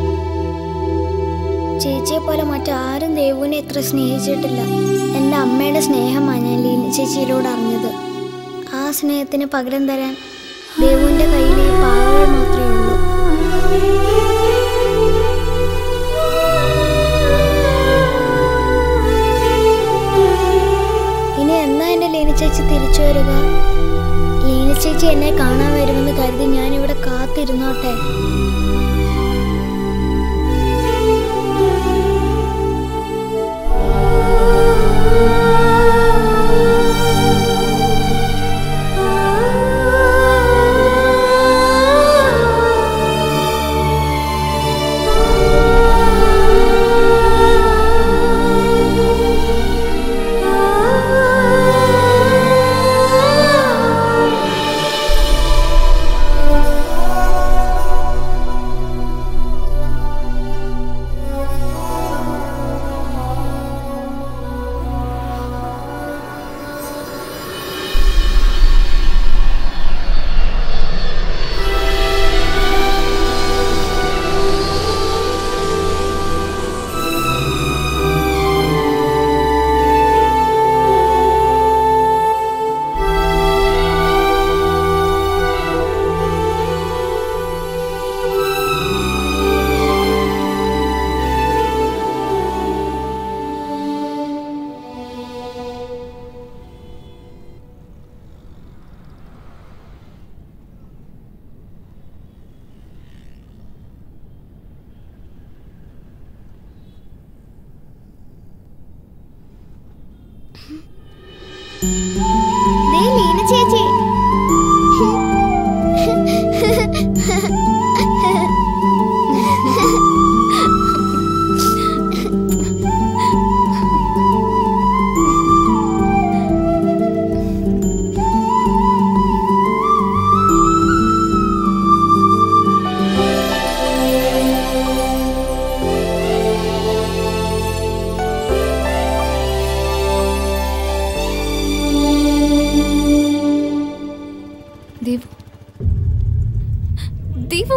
Speaker 12: ചേച്ചിയെ പോലെ മറ്റാരും ദേവുവിനെ ഇത്ര സ്നേഹിച്ചിട്ടില്ല. എൻ്റെ അമ്മയുടെ സ്നേഹമാണ് ഞാൻ ലീന ചേച്ചിയിലൂടെ അറിഞ്ഞത്. ആ സ്നേഹത്തിന് പകരം തരാൻ ദേവുവിൻ്റെ കയ്യിൽ ഈ പാവകൾ മാത്രമേ ഉള്ളൂ. ഇനി എന്നാ എൻ്റെ ലീന ചേച്ചി തിരിച്ചു വരിക? ലീന ചേച്ചി എന്നെ കാണാൻ വരുമെന്ന് കരുതി ഞാനിവിടെ കാത്തിരുന്നോട്ടെ. ലീന ചേച്ചി
Speaker 5: ദേവു,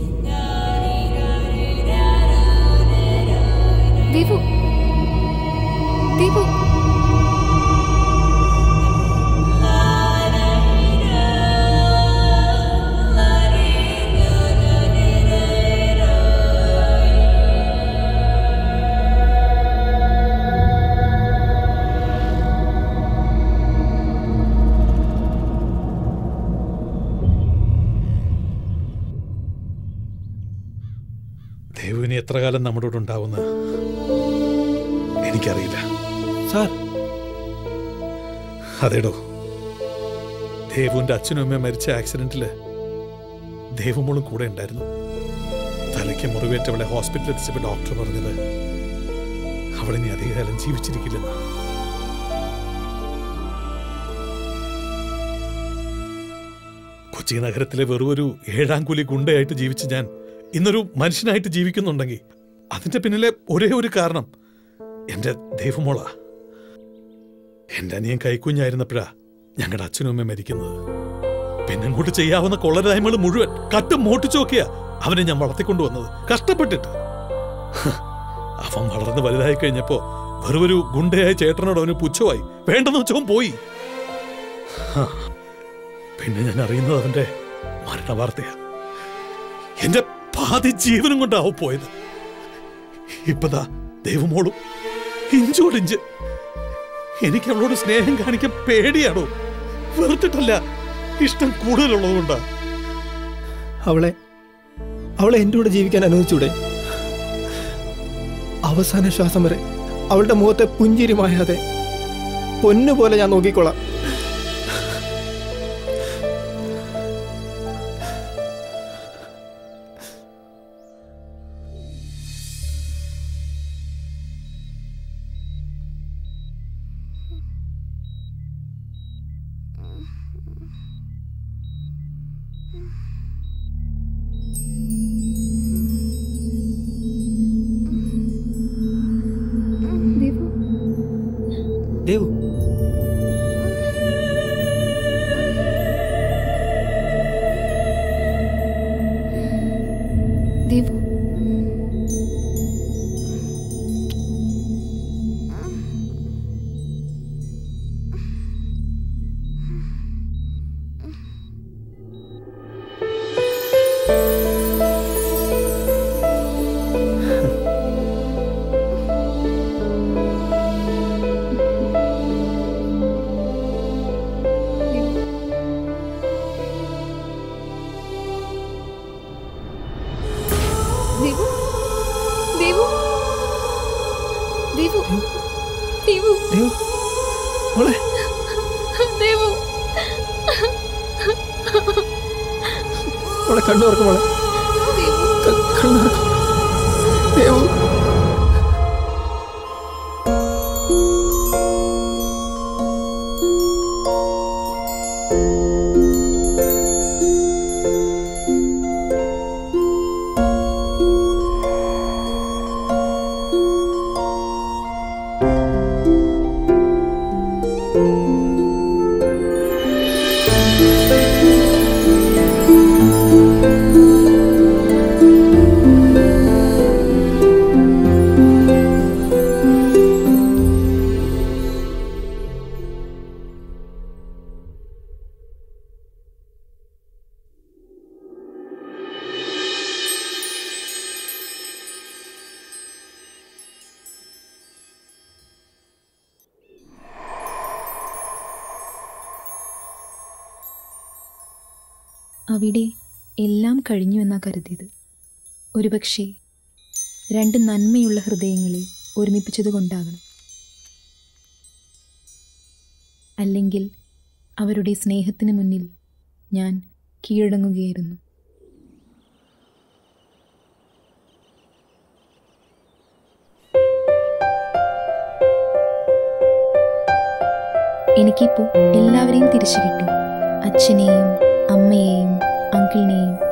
Speaker 5: ദേവു, ദേവു,
Speaker 1: ദേവുവിന് എത്ര കാലം നമ്മുടെ കൂടെ ഉണ്ടാവുന്ന എനിക്കറിയില്ല
Speaker 8: സാർ.
Speaker 1: അതേടോ, ദേവുവിന്റെ അച്ഛനും അമ്മയും മരിച്ച ആക്സിഡന്റില് ദേവുമോളും കൂടെ ഉണ്ടായിരുന്നു. തലയ്ക്ക് മുറിവേറ്റവളെ ഹോസ്പിറ്റലിൽ എത്തിച്ചപ്പോൾ ഡോക്ടർ പറഞ്ഞത് അവളിനി അധികകാലം ജീവിച്ചിരിക്കില്ലെന്ന്. കൊച്ചി നഗരത്തിലെ വെറും 7ാം കൂലി ഗുണ്ടയായിട്ട് ജീവിച്ച് ഞാൻ ഇന്നൊരു മനുഷ്യനായിട്ട് ജീവിക്കുന്നുണ്ടെങ്കിൽ അതിന്റെ പിന്നിലെ ഒരേ ഒരു കാരണം എന്റെ ദേവുമോളാ. എന്റെ അനിയൻ കൈക്കുഞ്ഞായിരുന്നപ്പോഴാ ഞങ്ങളുടെ അച്ഛനും അമ്മയും മരിക്കുന്നത്. പിന്നെ അങ്ങോട്ട് ചെയ്യാവുന്ന കൊള്ളരായ്മകൾ മുഴുവൻ കട്ടും മോട്ടിച്ചു നോക്കിയാ അവനെ ഞാൻ വളർത്തിക്കൊണ്ടുവന്നത്, കഷ്ടപ്പെട്ടിട്ട്. അവൻ വളർന്ന് വലുതായി കഴിഞ്ഞപ്പോ വെറും ഗുണ്ടയായ ചേട്ടനോട് അവന് പുച്ഛമായി, വേണ്ടെന്ന് വെച്ചവൻ പോയി. പിന്നെ ഞാൻ അറിയുന്നത് അവന്റെ മരണവാർത്തയാ. എന്റെ പാതി ജീവനും കൊണ്ടാവും പോയത്. ഇപ്പതാ ദേവുമോളും ഇഞ്ചോടിഞ്ച്. എനിക്ക് അവളോട് സ്നേഹം കാണിക്കാൻ പേടിയാണോ? വെറുത്തിട്ടല്ല, ഇഷ്ടം കൂടുതലുള്ളതുകൊണ്ടാ.
Speaker 8: അവളെ എൻ്റെ കൂടെ ജീവിക്കാൻ അനുവദിച്ചൂടെ? അവസാന ശ്വാസം വരെ അവളുടെ മുഖത്തെ പുഞ്ചിരി മായാതെ പൊന്നുപോലെ ഞാൻ നോക്കിക്കോളാം. ദേവു,
Speaker 5: ദേവു ദേവു
Speaker 8: മോളെ
Speaker 5: ദേവു
Speaker 8: മോളെ കണ്ണു തുറക്കും മോളെ കണ്ണു തുറക്കും ദേവു
Speaker 5: അവിടെ എല്ലാം കഴിഞ്ഞു എന്നാ കരുതിയത്. ഒരുപക്ഷെ രണ്ട് നന്മയുള്ള ഹൃദയങ്ങളെ ഒരുമിപ്പിച്ചതുകൊണ്ടാകണം. അല്ലെങ്കിൽ അവരുടെ സ്നേഹത്തിന് മുന്നിൽ ഞാൻ കീഴടങ്ങുകയായിരുന്നു. എനിക്കിപ്പോൾ എല്ലാവരെയും തിരിച്ചു കിട്ടി. അച്ഛനെയും അമ്മയെയും അങ്കിളിനെയും